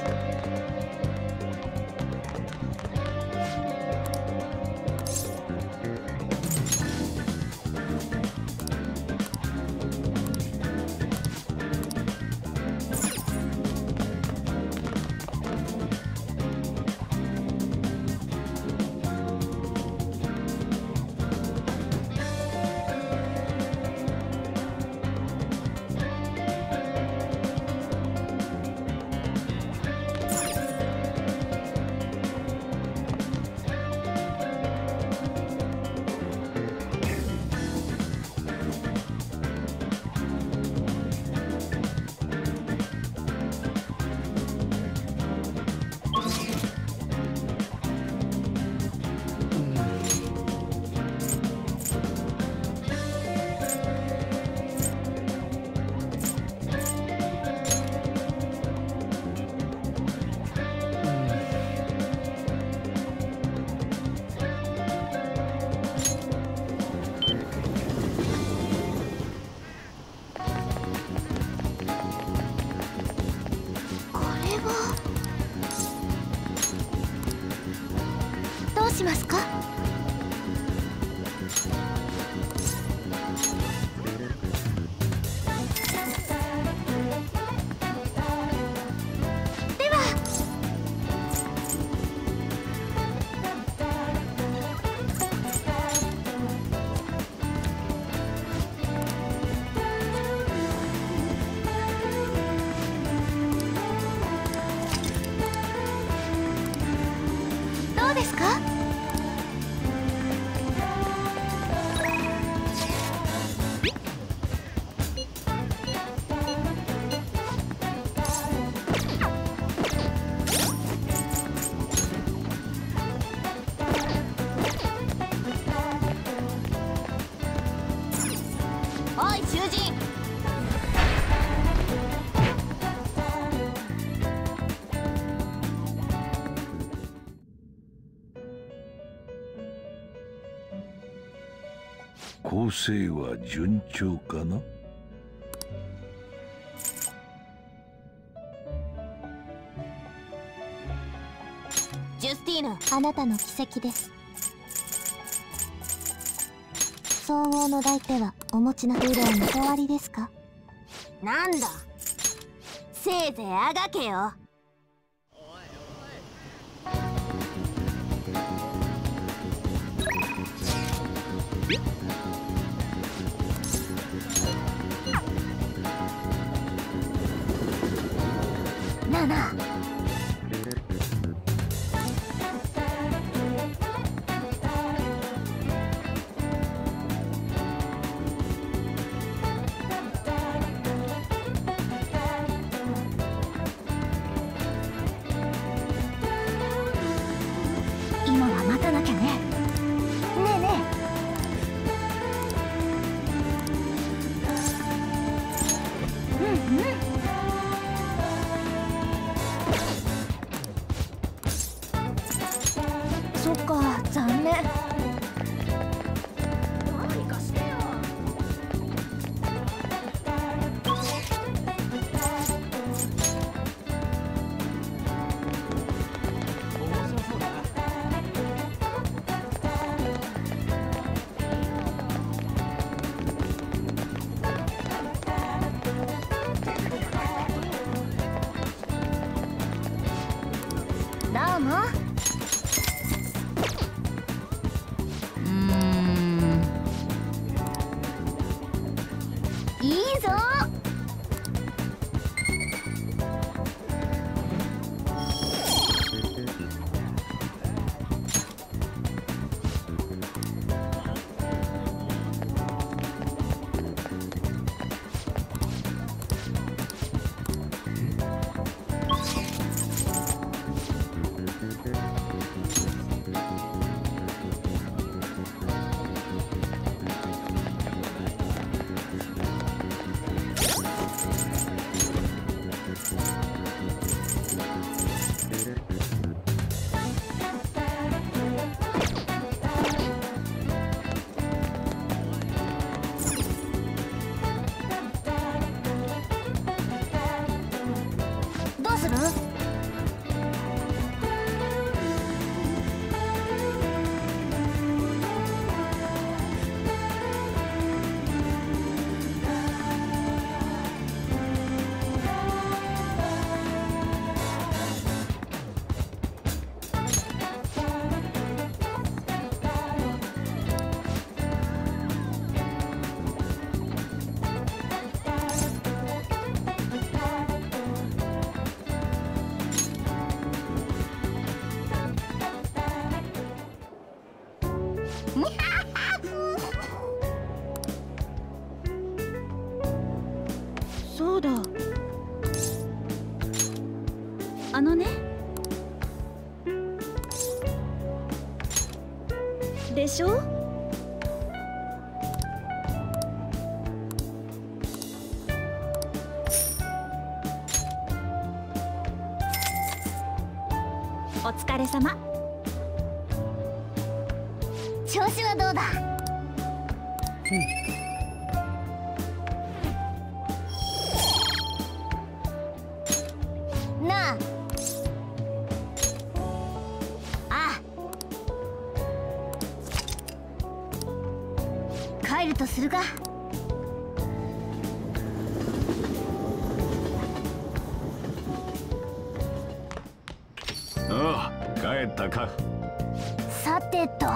どうしますか？では。どうですか？ 構成は順調かな？ ジュスティーヌ、あなたの奇跡です。相応の大手はお持ちのルールの終わりですか？なんだ、せいぜいあがけよ。なあなあ、今は待たなきゃね。ねえねえ。うんうん。そっか、残念。何かしてよ。どうも。いいぞ。どうする？そうだ。あのね。でしょ？お疲れ様。調子はどうだ？なあ。ああ。帰るとするか。 ああ、帰ったか。 さてと。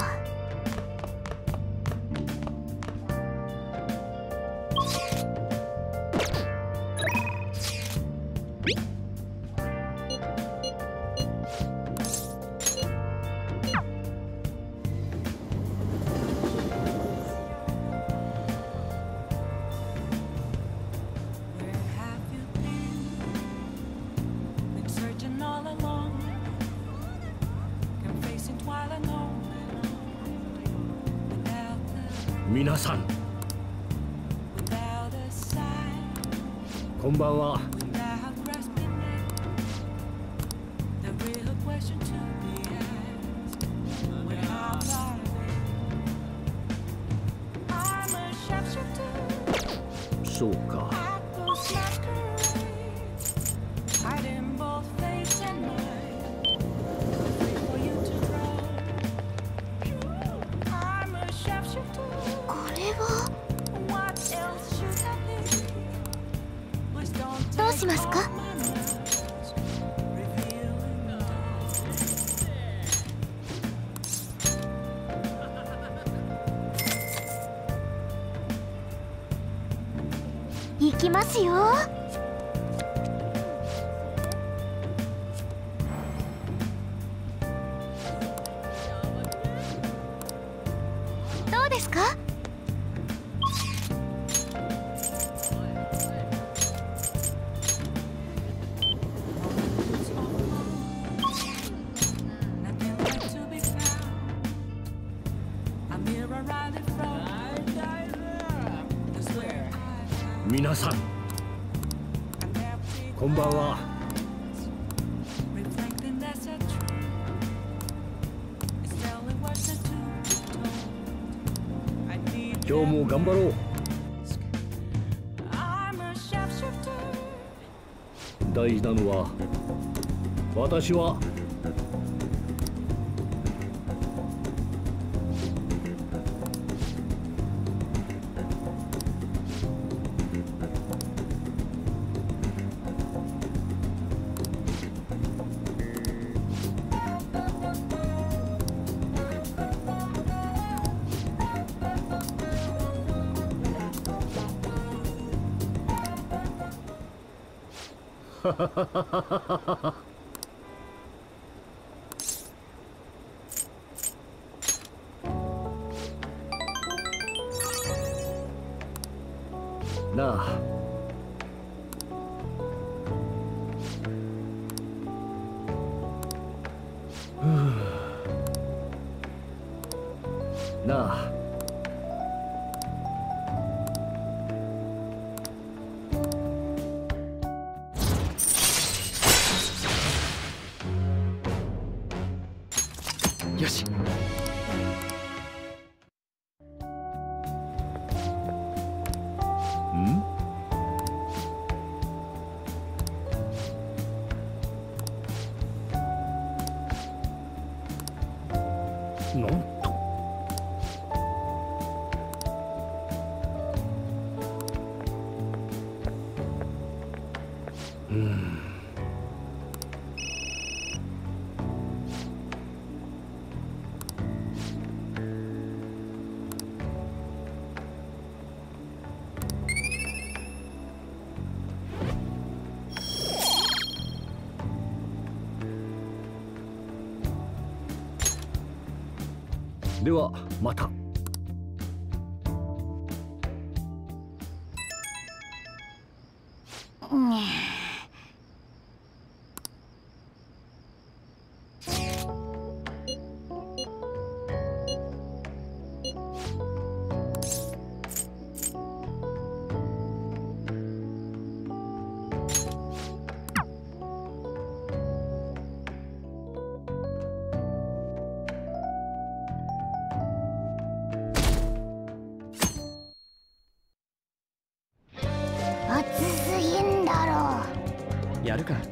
皆さん、こんばんは。 そうか。 hiding both face and mind for you to grow. I'm a shapeshifter. これは What else should I be? Please don't どうしますか？ take my mask, revealing the dark. 行きますよ。どうですか？ Nothing left to be found. A mirror right in front. That's where I 皆さん、こんばんは。 reflecting that's a truth. It's telling what's the truth told. I need 今日も頑張ろう。 I'm a shapeshifter. 大事なのは、私はなあ。なあ。 よし。 なんと。ではまた。 暑すぎんだろう。 やるか。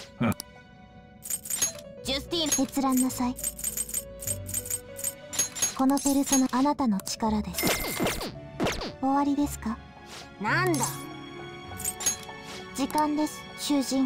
ジュスティーン、閲覧なさい。このペルソナ、あなたの力です。終わりですか？なんだ。時間です、囚人。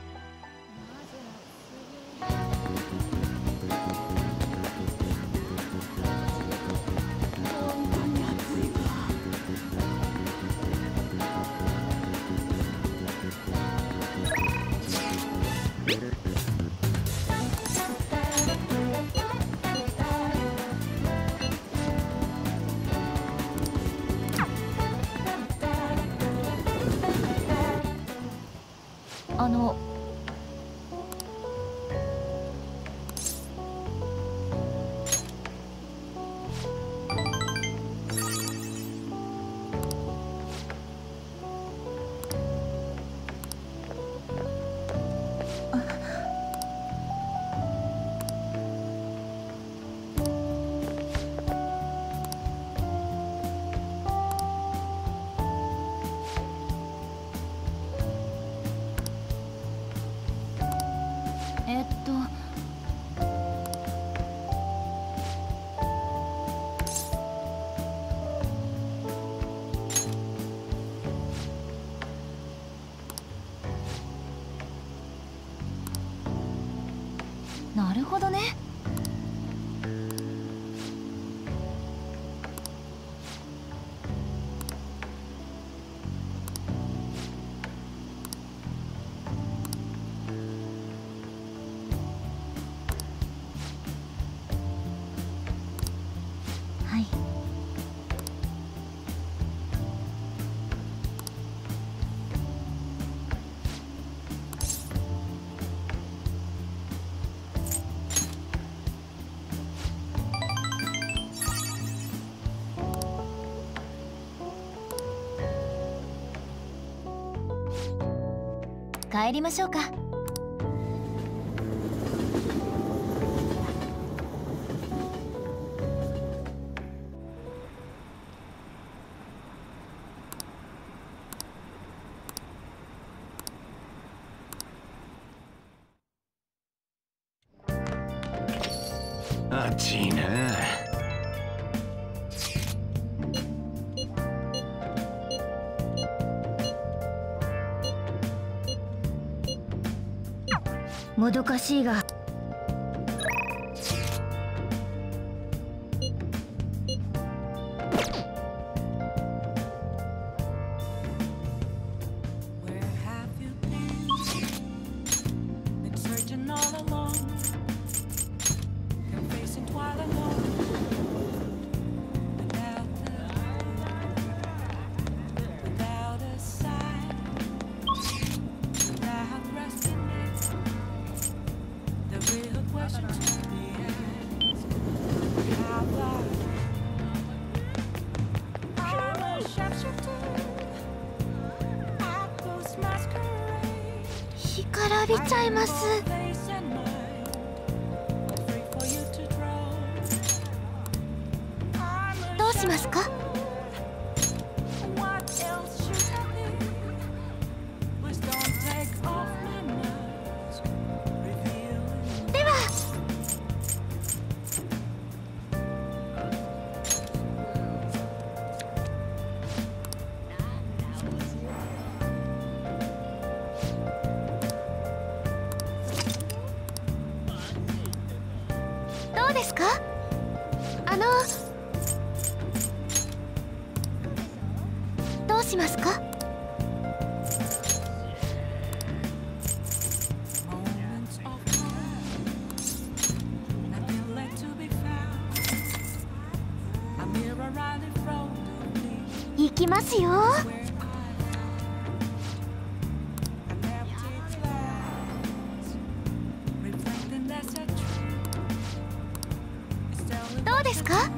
なるほどね。はい。帰りましょうか。 暑いな。 もどかしいが干からびちゃいます。どうしますか？ではどうですか？どうしますか？行きますよ。どうですか？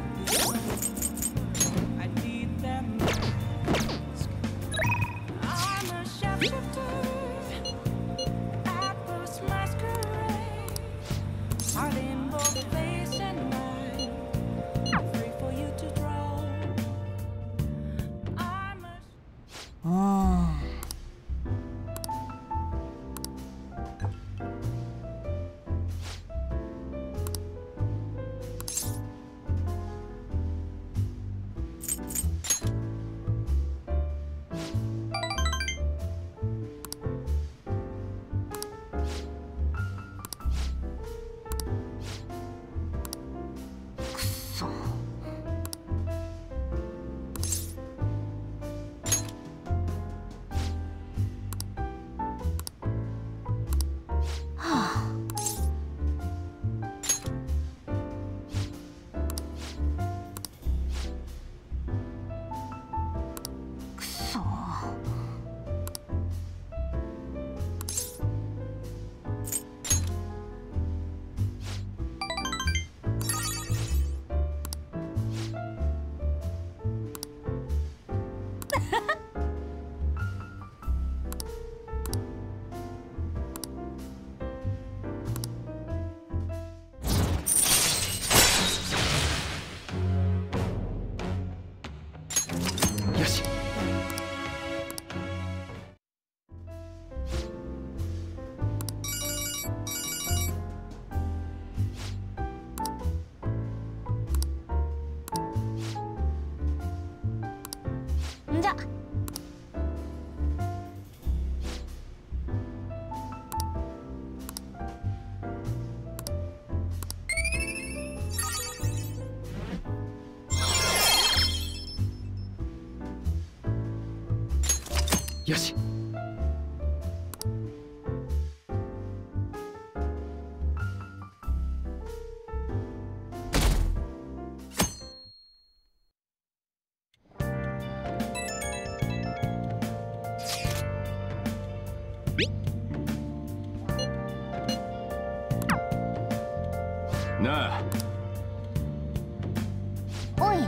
じゃ。 よし。 なあ。 おい。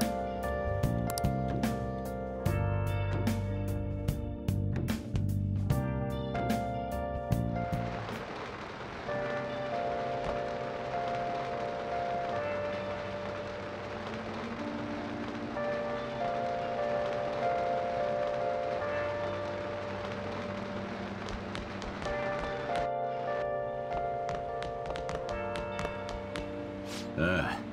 ああ。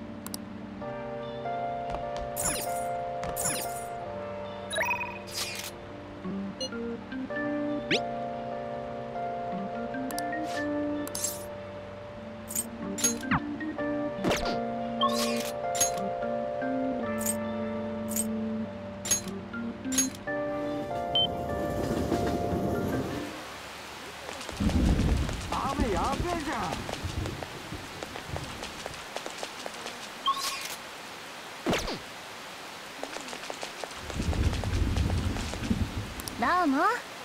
雨やべえじゃん。 どうも。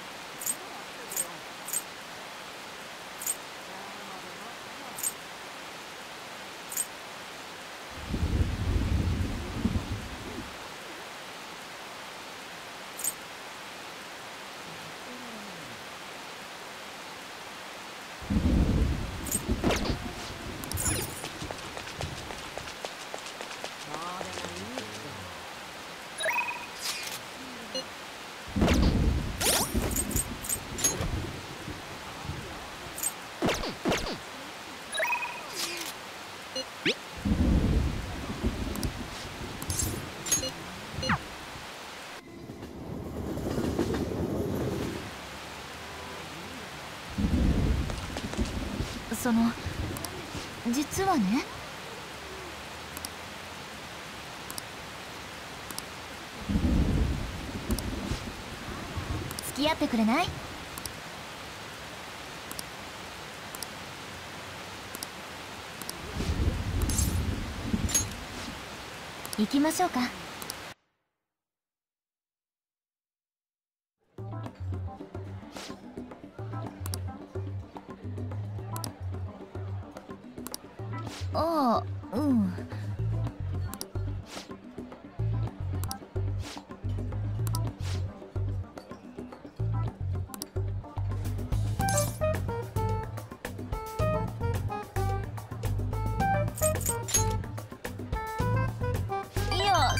実はね、付き合ってくれない？行きましょうか。ああ、うん。いや、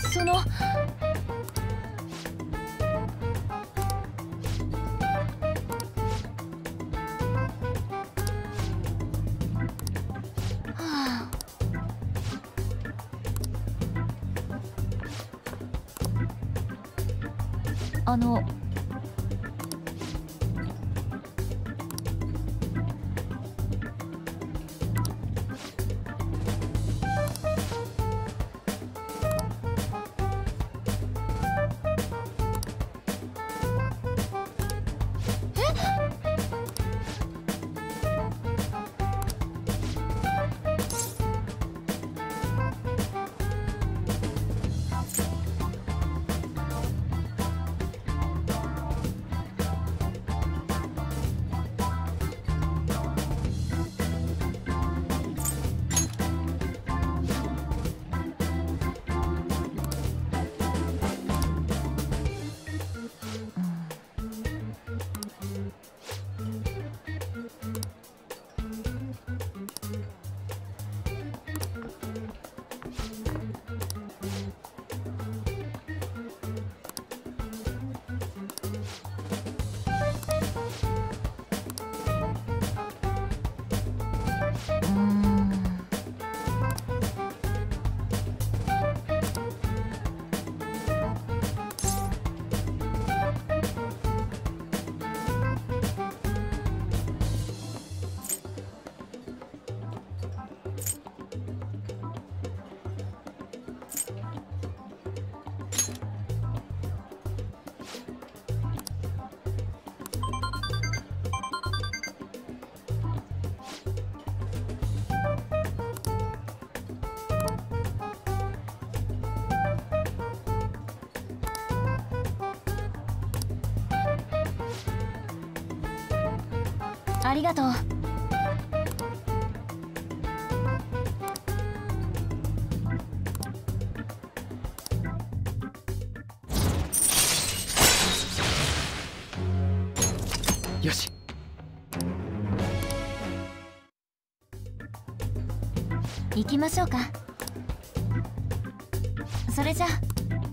ありがとう。 よし。 行きましょうか。それじゃあ。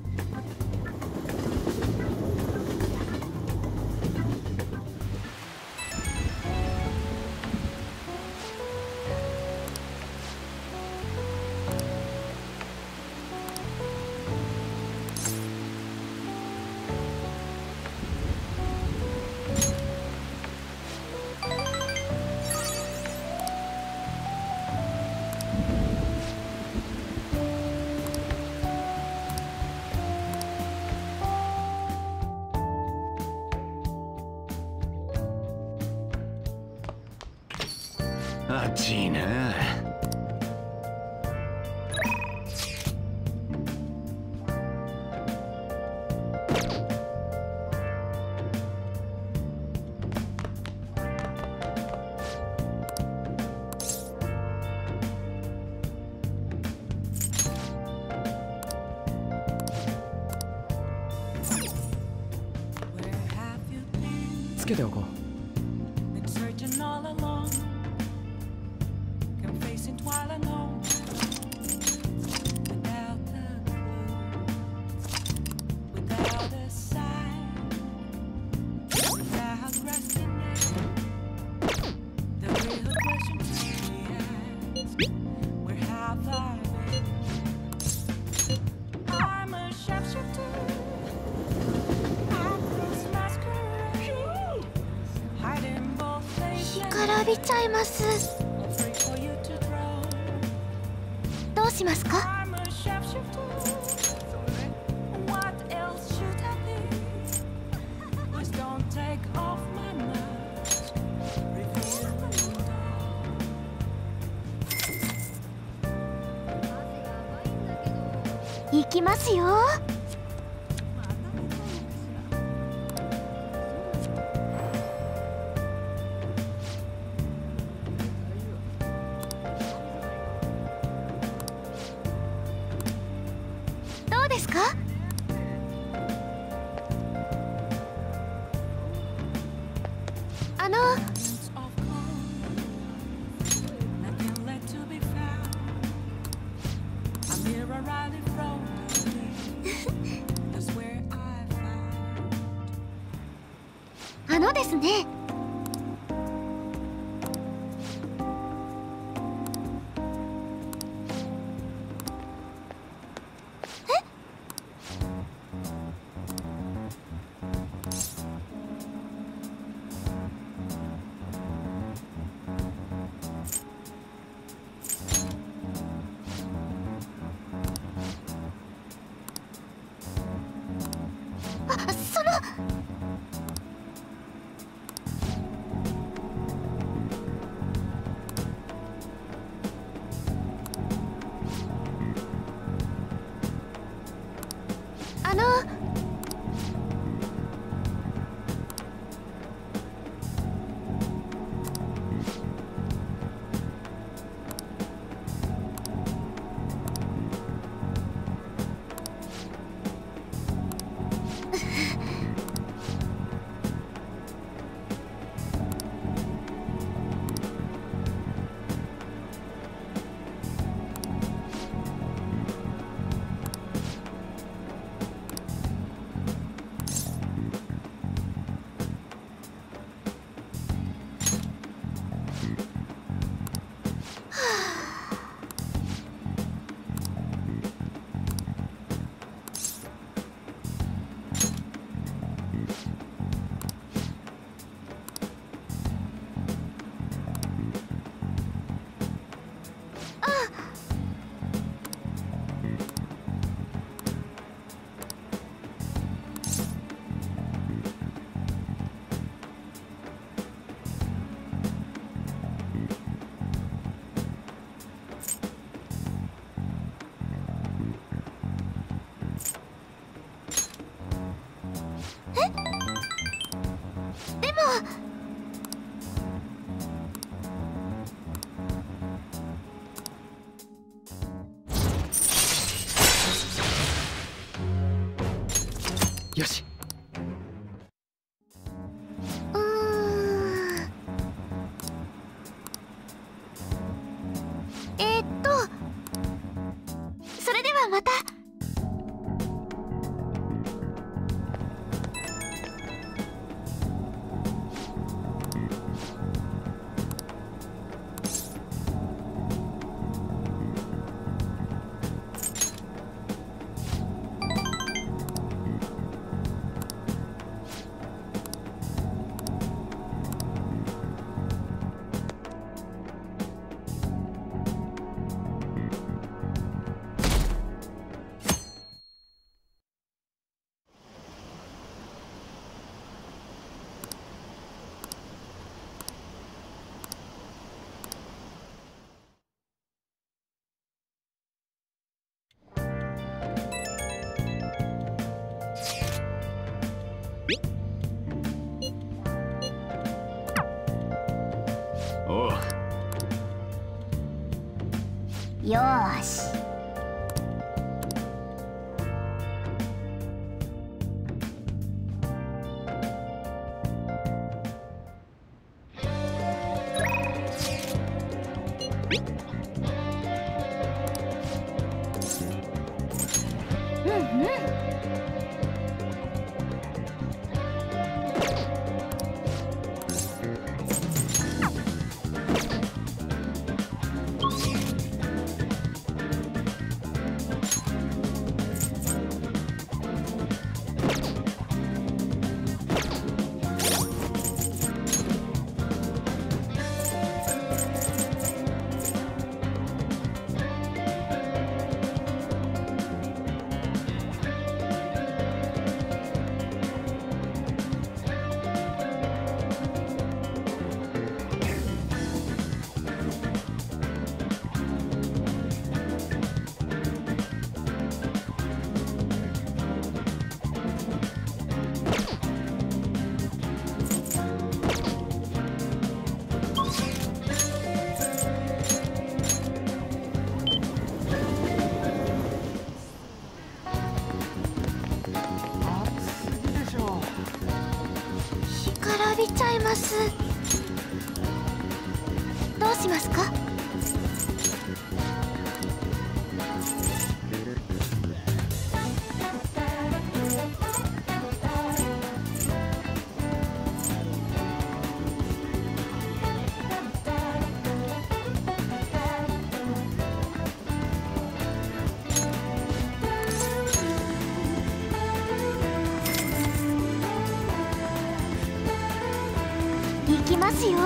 暑いな。 つけておこう。 干からびちゃいます。どうしますか？行きますよ。どうですか？ですね。 よーし。 びちゃいます。どうしますか？行きますよ。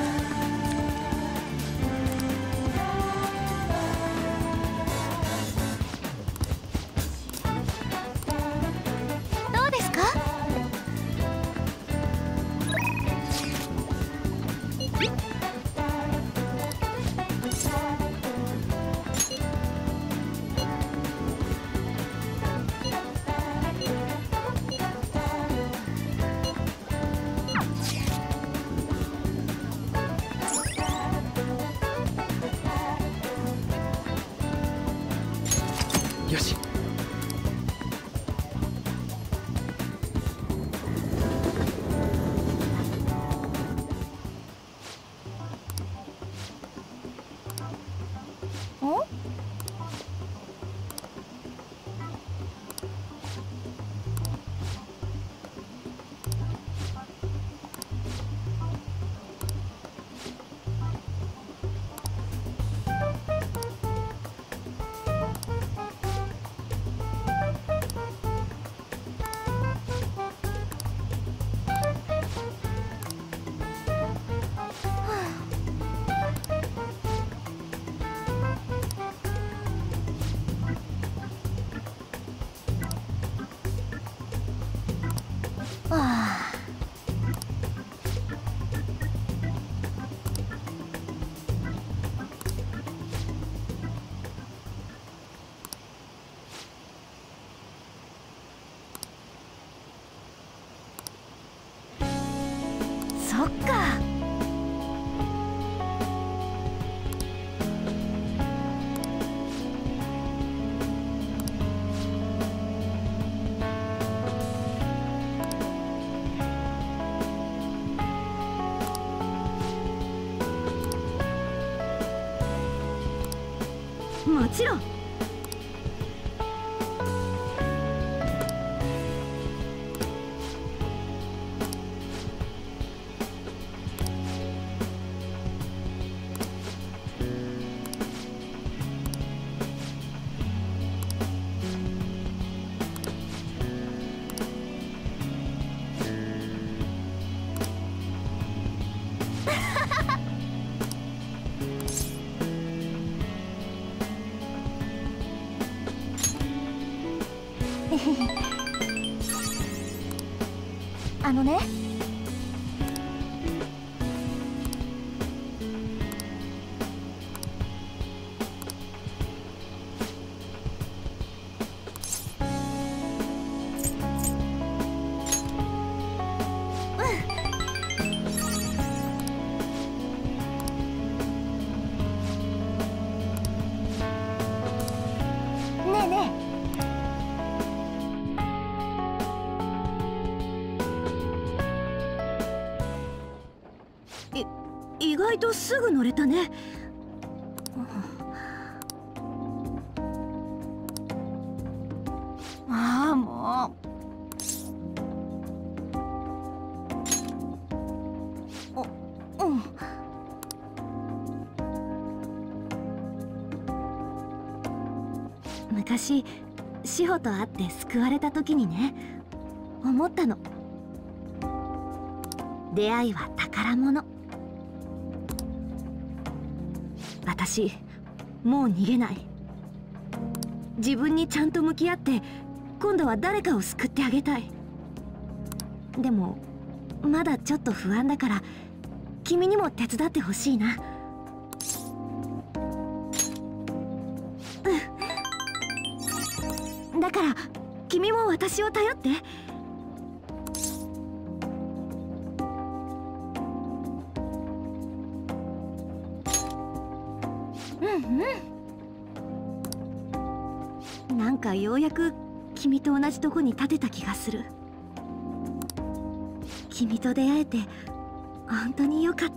どうですか？ よし。そっか。 もちろん。 あのね。 意外とすぐ乗れたね。ああ、もう。うん。昔志保と会って救われた時にね、思ったの。出会いは宝物。私もう逃げない。自分にちゃんと向き合って今度は誰かを救ってあげたい。でもまだちょっと不安だから君にも手伝ってほしいな。だから君も私を頼って。なんかようやく君と同じとこに立てた気がする。君と出会えて本当によかった。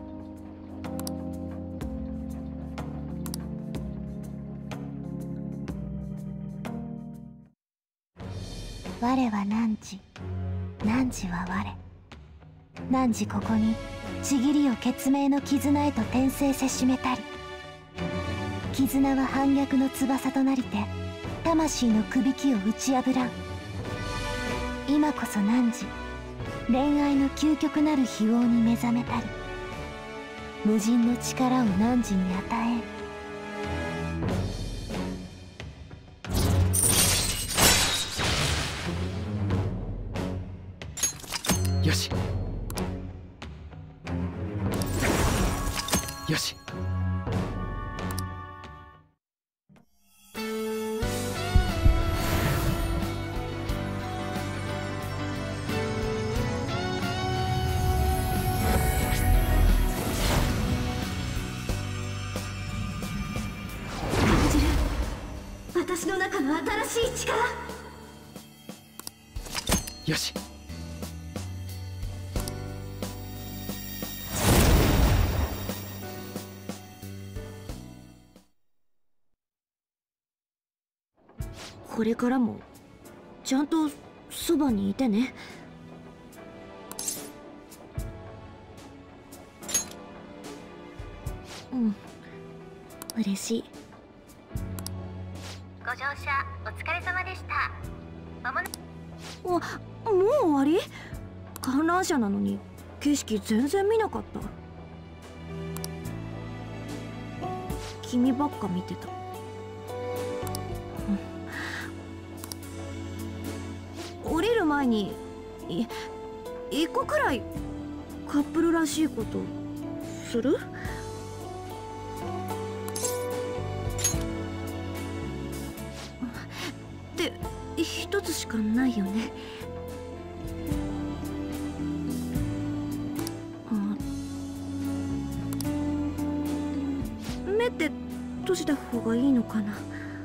我は汝、汝は我。汝ここにちぎりを血明の絆へと転生せしめたり。絆は反逆の翼となりて魂のくびきを打ち破らん。今こそ汝、恋愛の究極なる非王に目覚めたり。無尽の力を汝に与えん。 よしよし。 感じる、私の中の新しい力。 よし。 これからもちゃんとそばにいてね。うん、嬉しい。 ご乗車お疲れ様でした。まもなく。 もう終わり？観覧車なのに景色全然見なかった。君ばっか見てた。降りる前に一個くらいカップルらしいことする？って一つしかないよね。目って閉じた方がいいのかな？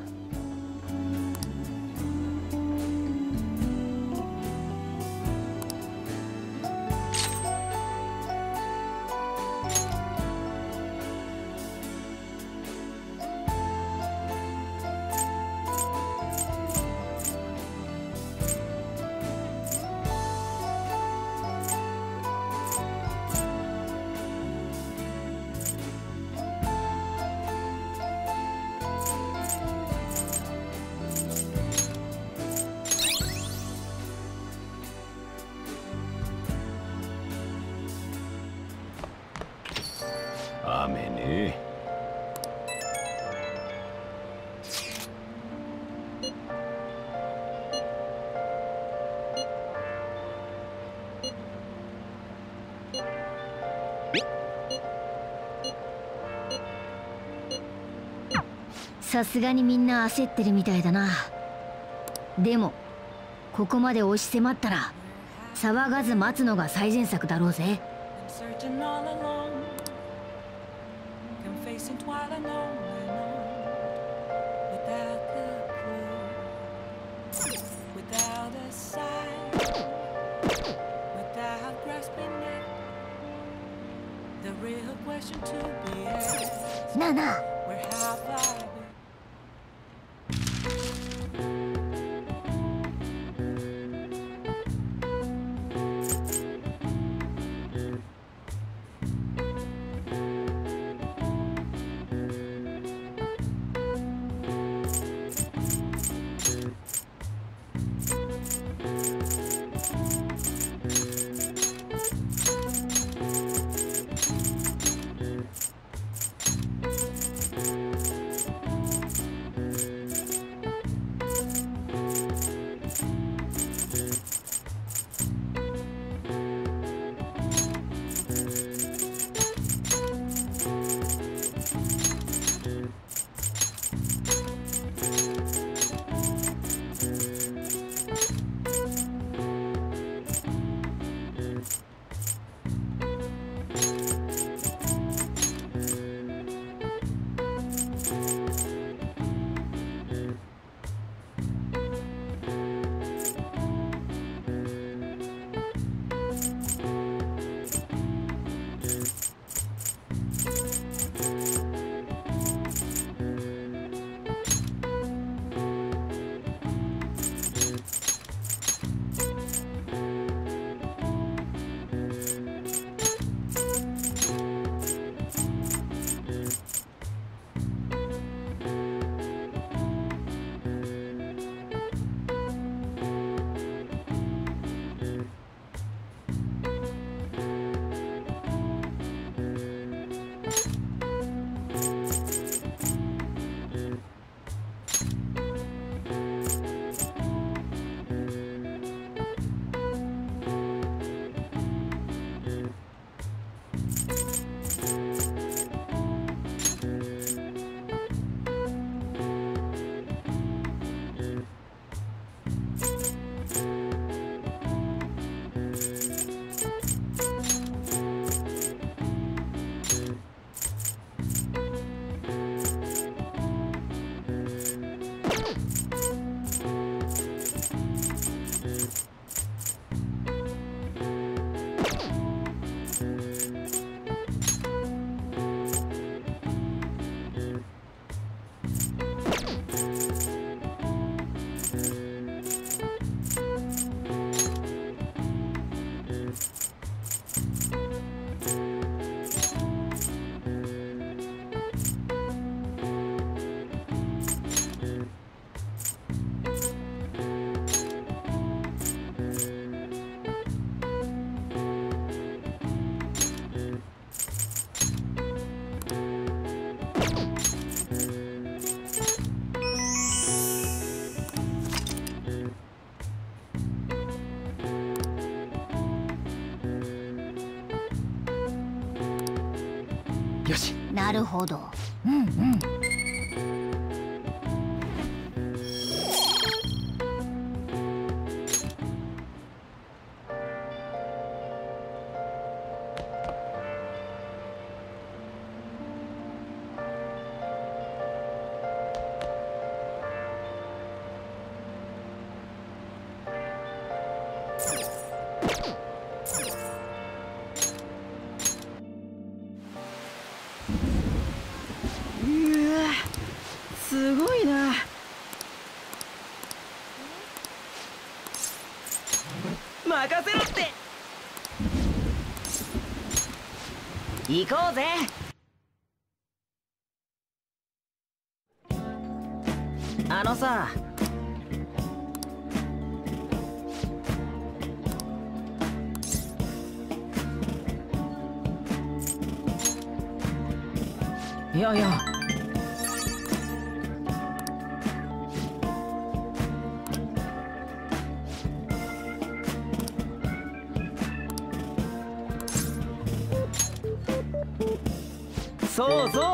雨ね。 さすがにみんな焦ってるみたいだな。でもここまで押し迫ったら騒がず待つのが最善策だろうぜ。 The real question to be asked. なあなあ、 Where have I been? よし。 なるほど。うんうん。 すごいな。任せろって。行こうぜ。あのさ、いやいや、そうそう。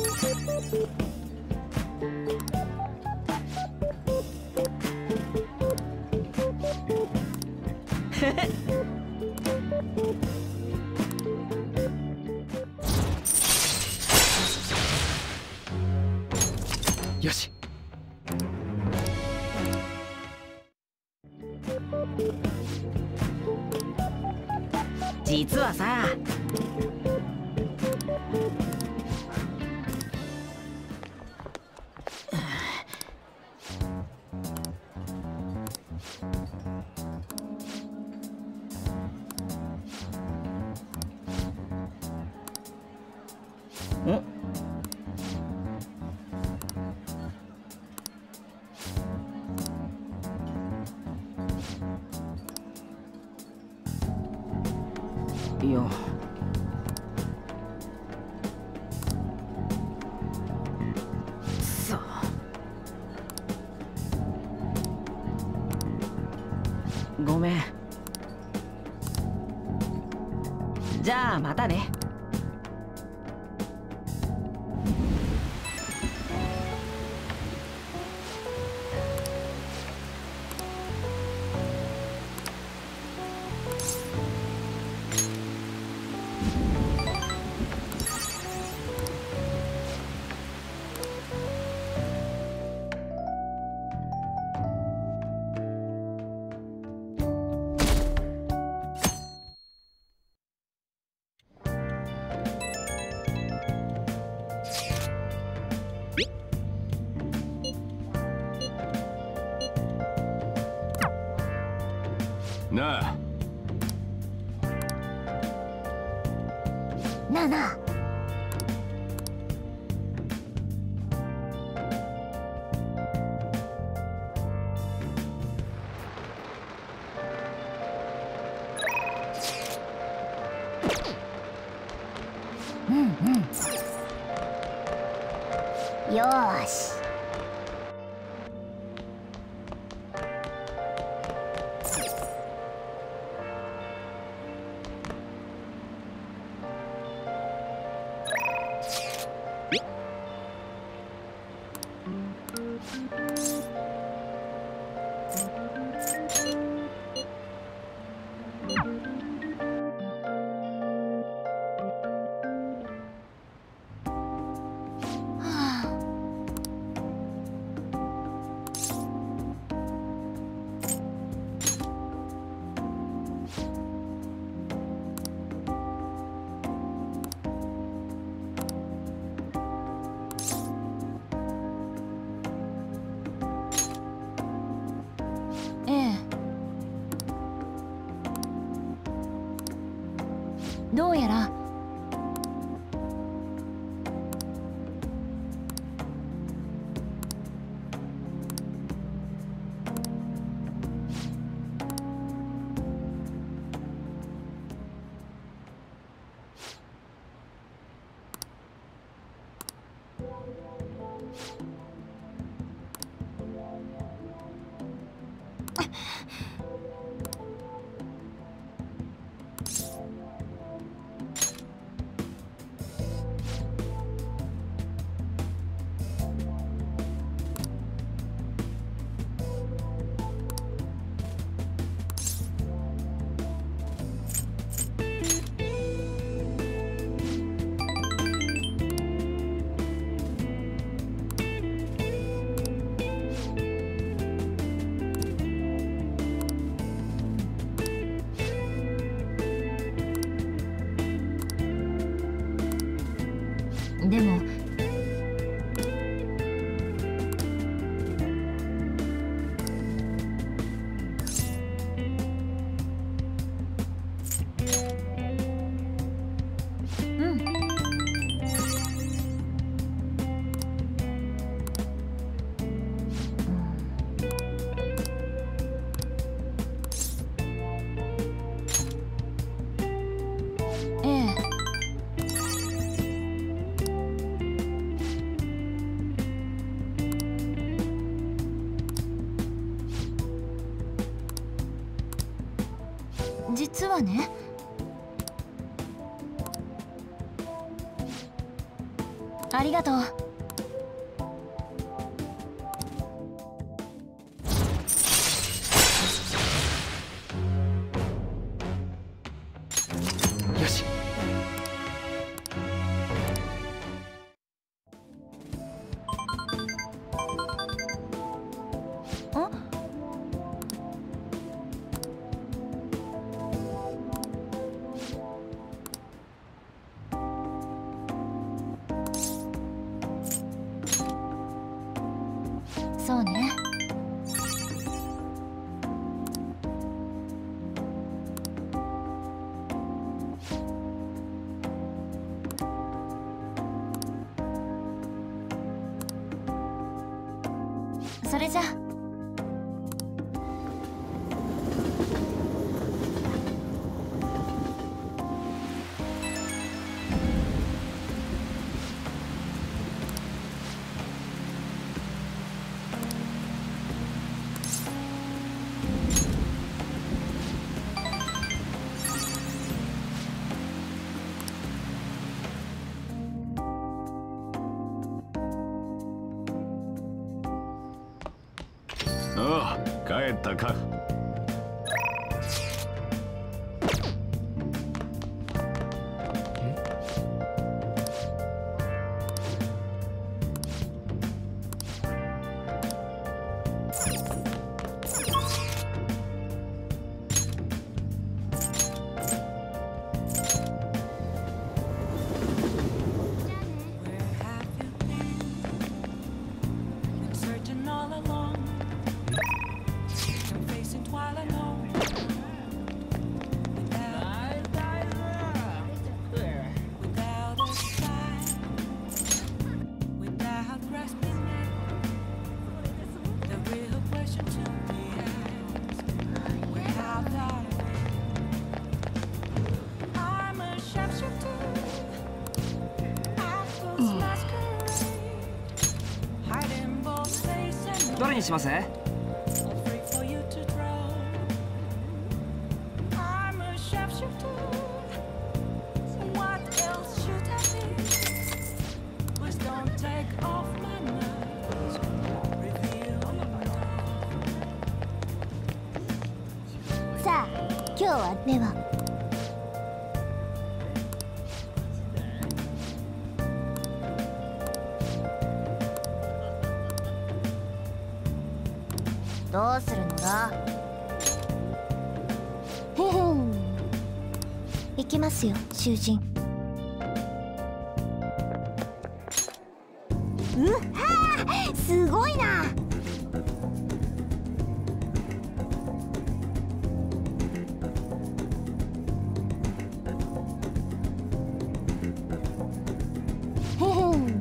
よし。実はさ、 いや、さあ、ごめん。じゃあまたね。 なあ。 なあなあ。うんうん。よーし。どうやらでも実はね、ありがとう。 よし。 それじゃ。 ああ、帰ったか。 どれにします？ さあ、今日はでは。どうするのだ。へへん。行きますよ、囚人。はあ、すごいな。へへん。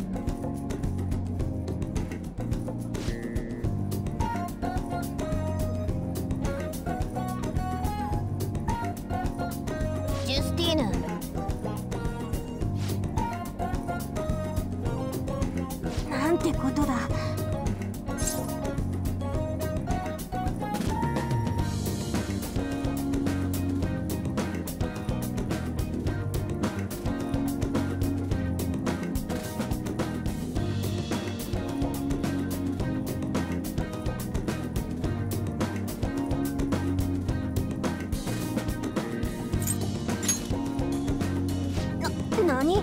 ジュスティーヌ。なんてことだ。何？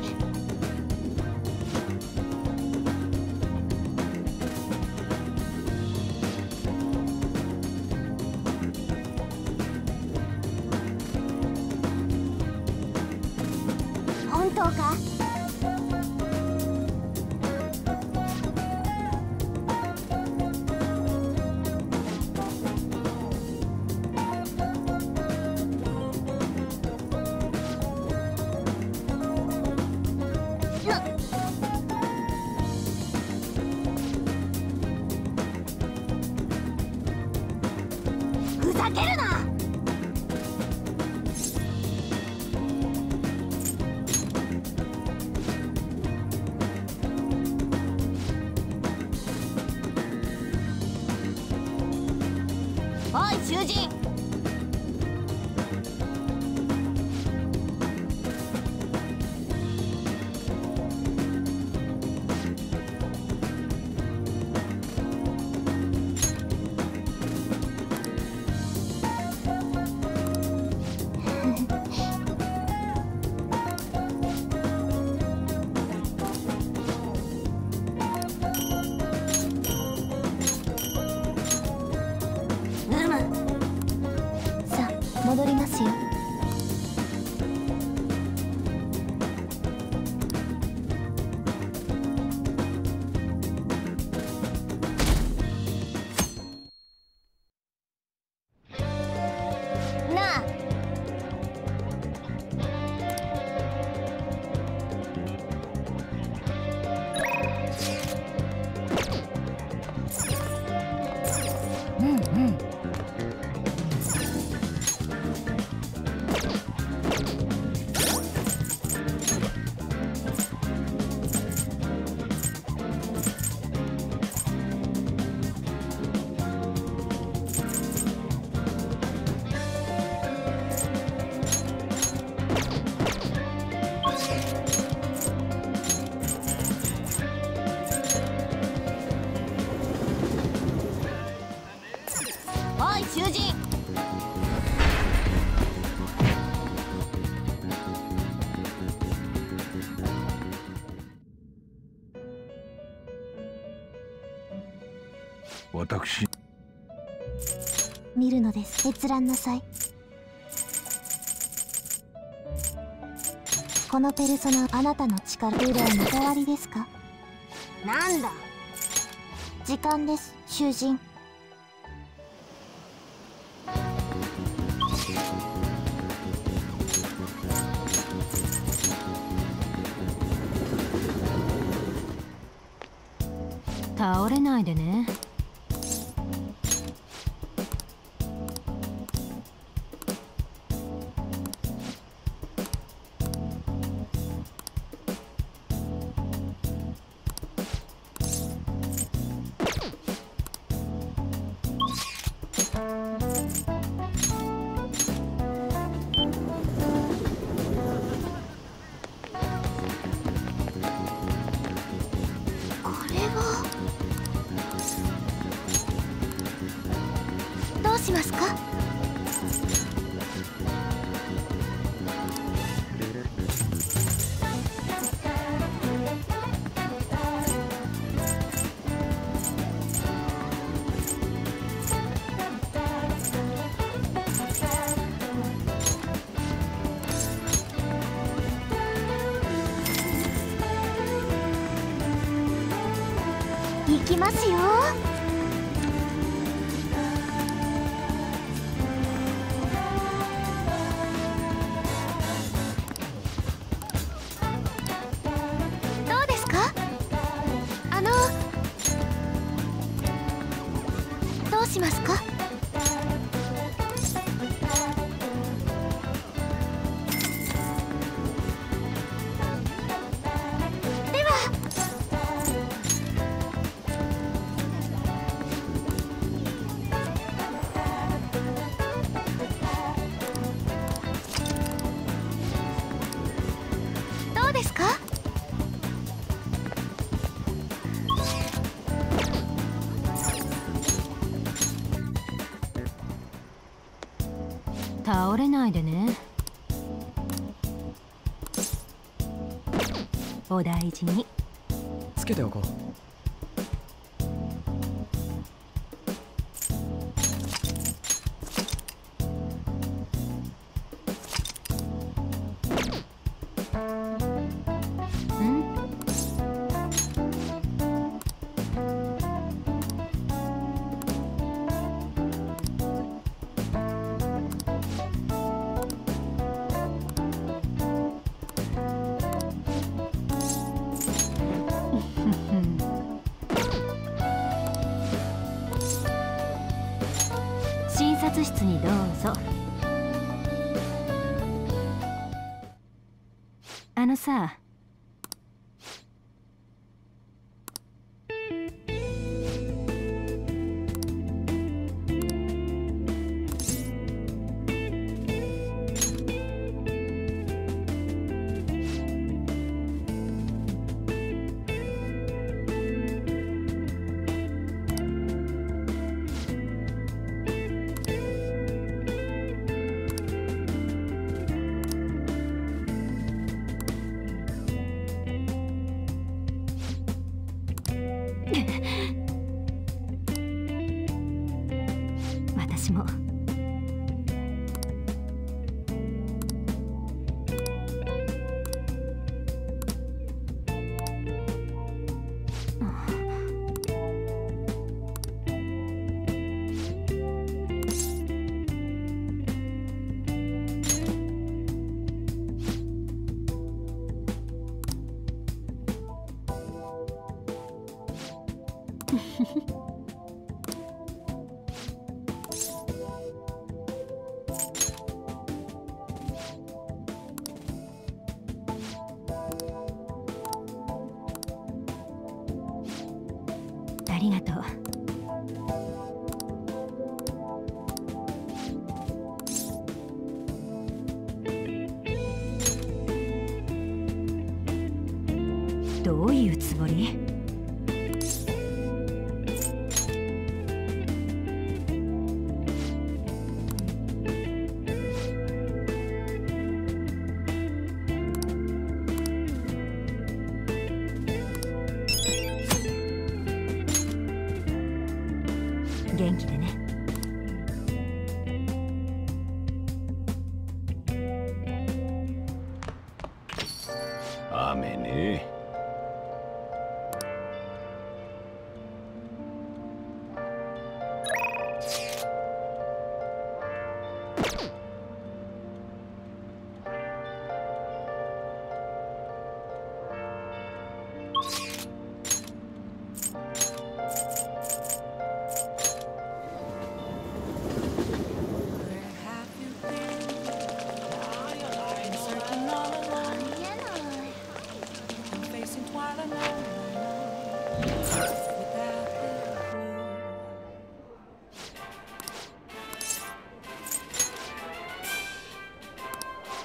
本当か？ふざけるな！おい囚人！ 私見るのです。閲覧なさい。このペルソナ、あなたの力、幽霊の終わりですか？ なんだ。 時間です、囚人。 倒れないでね。 どうしますか？行きますよ。どうしますか？ではどうですか？ 倒れないでね。お大事に。 つけておこう。診察室にどうぞ。あのさ、私も。ありがとう。どういうつもり？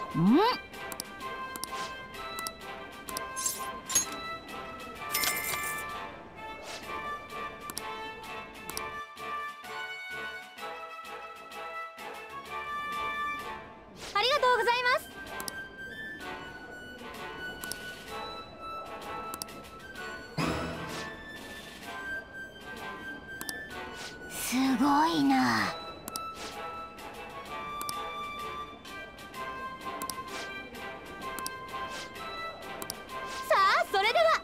ありがとうございます。すごいな。さあ、それでは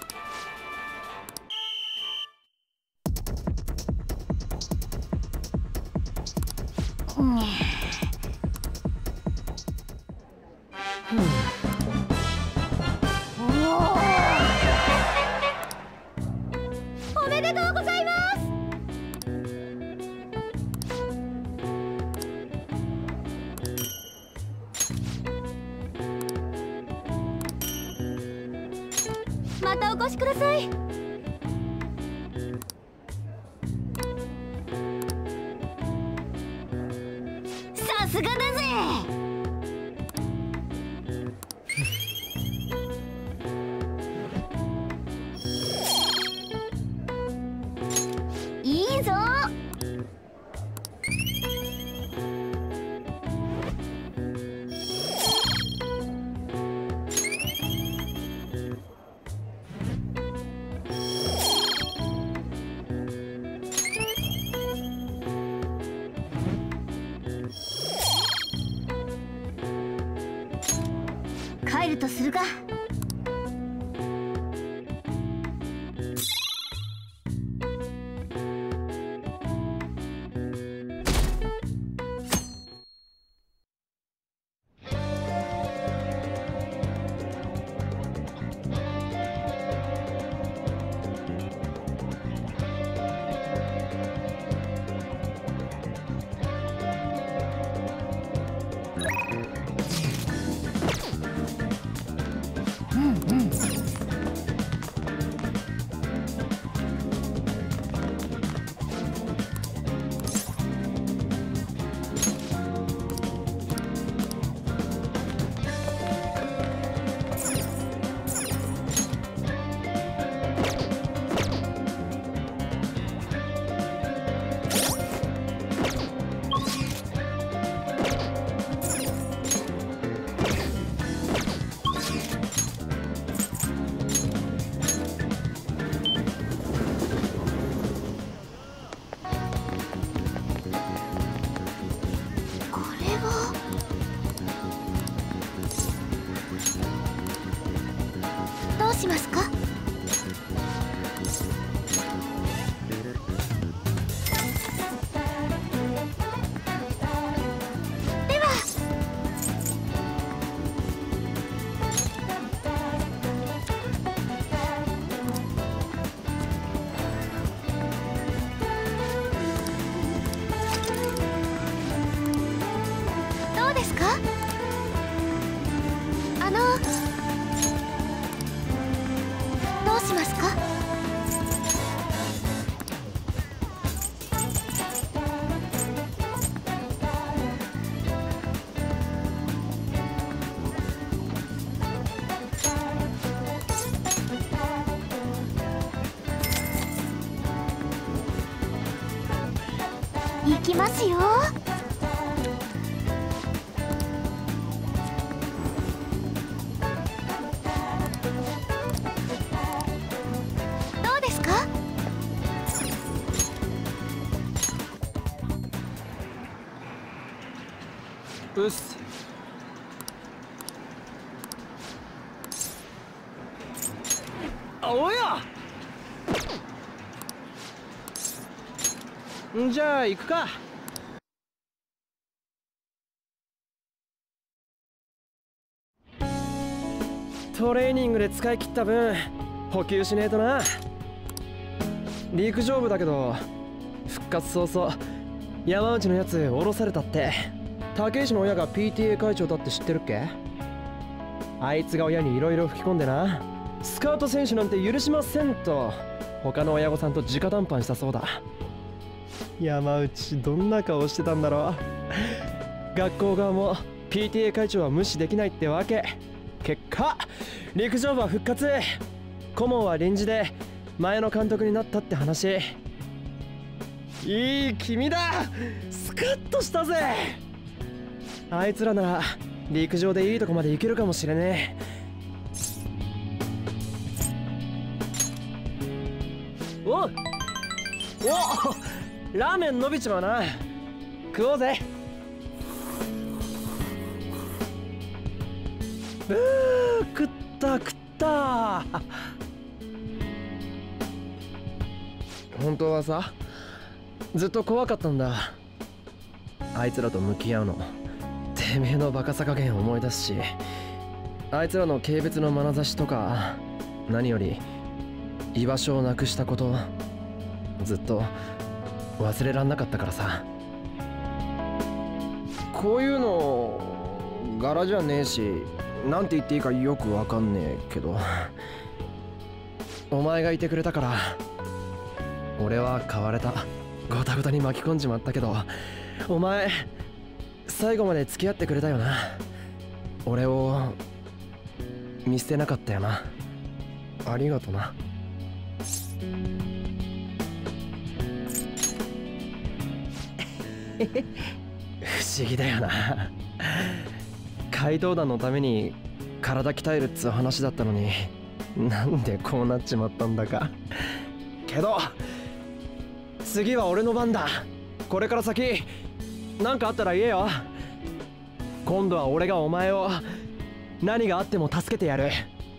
おめでとうございます。またお越しください。さすがだぜ。いいぞ。帰るとするか。どうしますか？ではどうですか？どうしますか？行きますよ。どうですか？ うっす。おや。じゃあ行くか。トレーニングで使い切った分補給しねえとな。陸上部だけど復活早々山内のやつ降ろされたって。竹石の親が PTA 会長だって知ってるっけ？あいつが親にいろいろ吹き込んでな、スカウト選手なんて許しませんと他の親御さんと直談判したそうだ。山内どんな顔してたんだろう。学校側も PTA 会長は無視できないってわけ。結果陸上部は復活、顧問は臨時で前の監督になったって話。いい君だ。スカッとしたぜ。あいつらなら陸上でいいとこまで行けるかもしれねえ。おラーメン伸びちまうな。食おうぜ。食った本当はさ、ずっと怖かったんだ。あいつらと向き合うの。てめえのバカさ加減思い出すし、あいつらの軽蔑の眼差しとか、何より居場所をなくしたこと、ずっと忘れらんなかったからさ。こういうの柄じゃねえし、なんて言っていいかよくわかんねえけど、お前がいてくれたから俺は変われた。ゴタゴタに巻き込んじまったけど、お前最後まで付き合ってくれたよな。俺を見捨てなかったよな。ありがとな。不思議だよな。怪盗団のために体鍛えるっつう話だったのに、なんでこうなっちまったんだか。けど次は俺の番だ。これから先何かあったら言えよ。今度は俺がお前を何があっても助けてやる。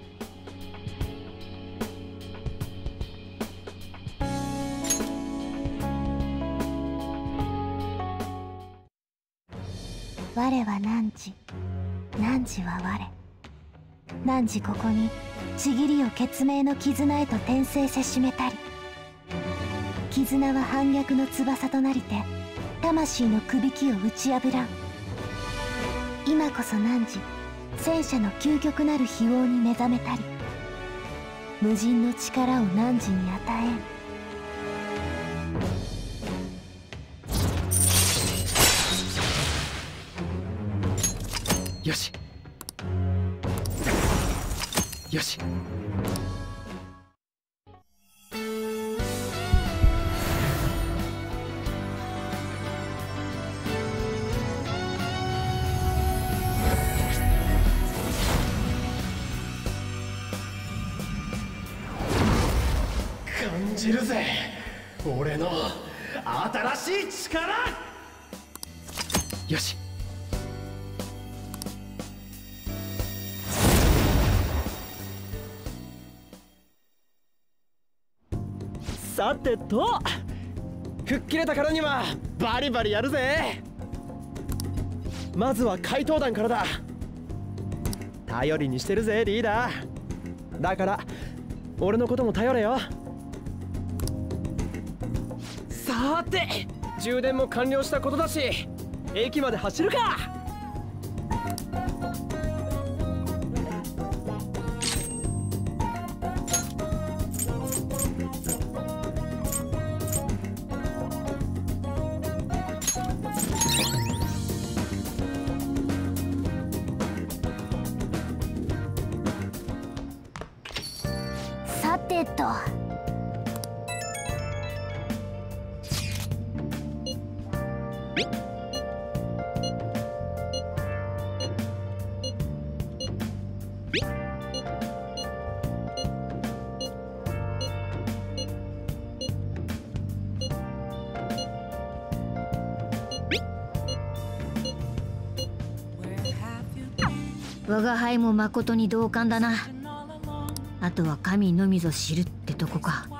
我は汝、汝は我。汝ここにちぎりを血明の絆へと転生せしめたり。絆は反逆の翼となりて魂のくびきを打ち破らん。今こそ汝、戦車の究極なる非王に目覚めたり。無尽の力を汝に与えん。 よしよし。感じるぜ、俺の新しい力。よし。さてと、吹っ切れたからにはバリバリやるぜ。まずは怪盗団からだ。頼りにしてるぜリーダー。だから俺のことも頼れよ。さて充電も完了したことだし、駅まで走るか。 さてと、 我が輩も誠に同感だな。あとは神のみぞ知るってとこか。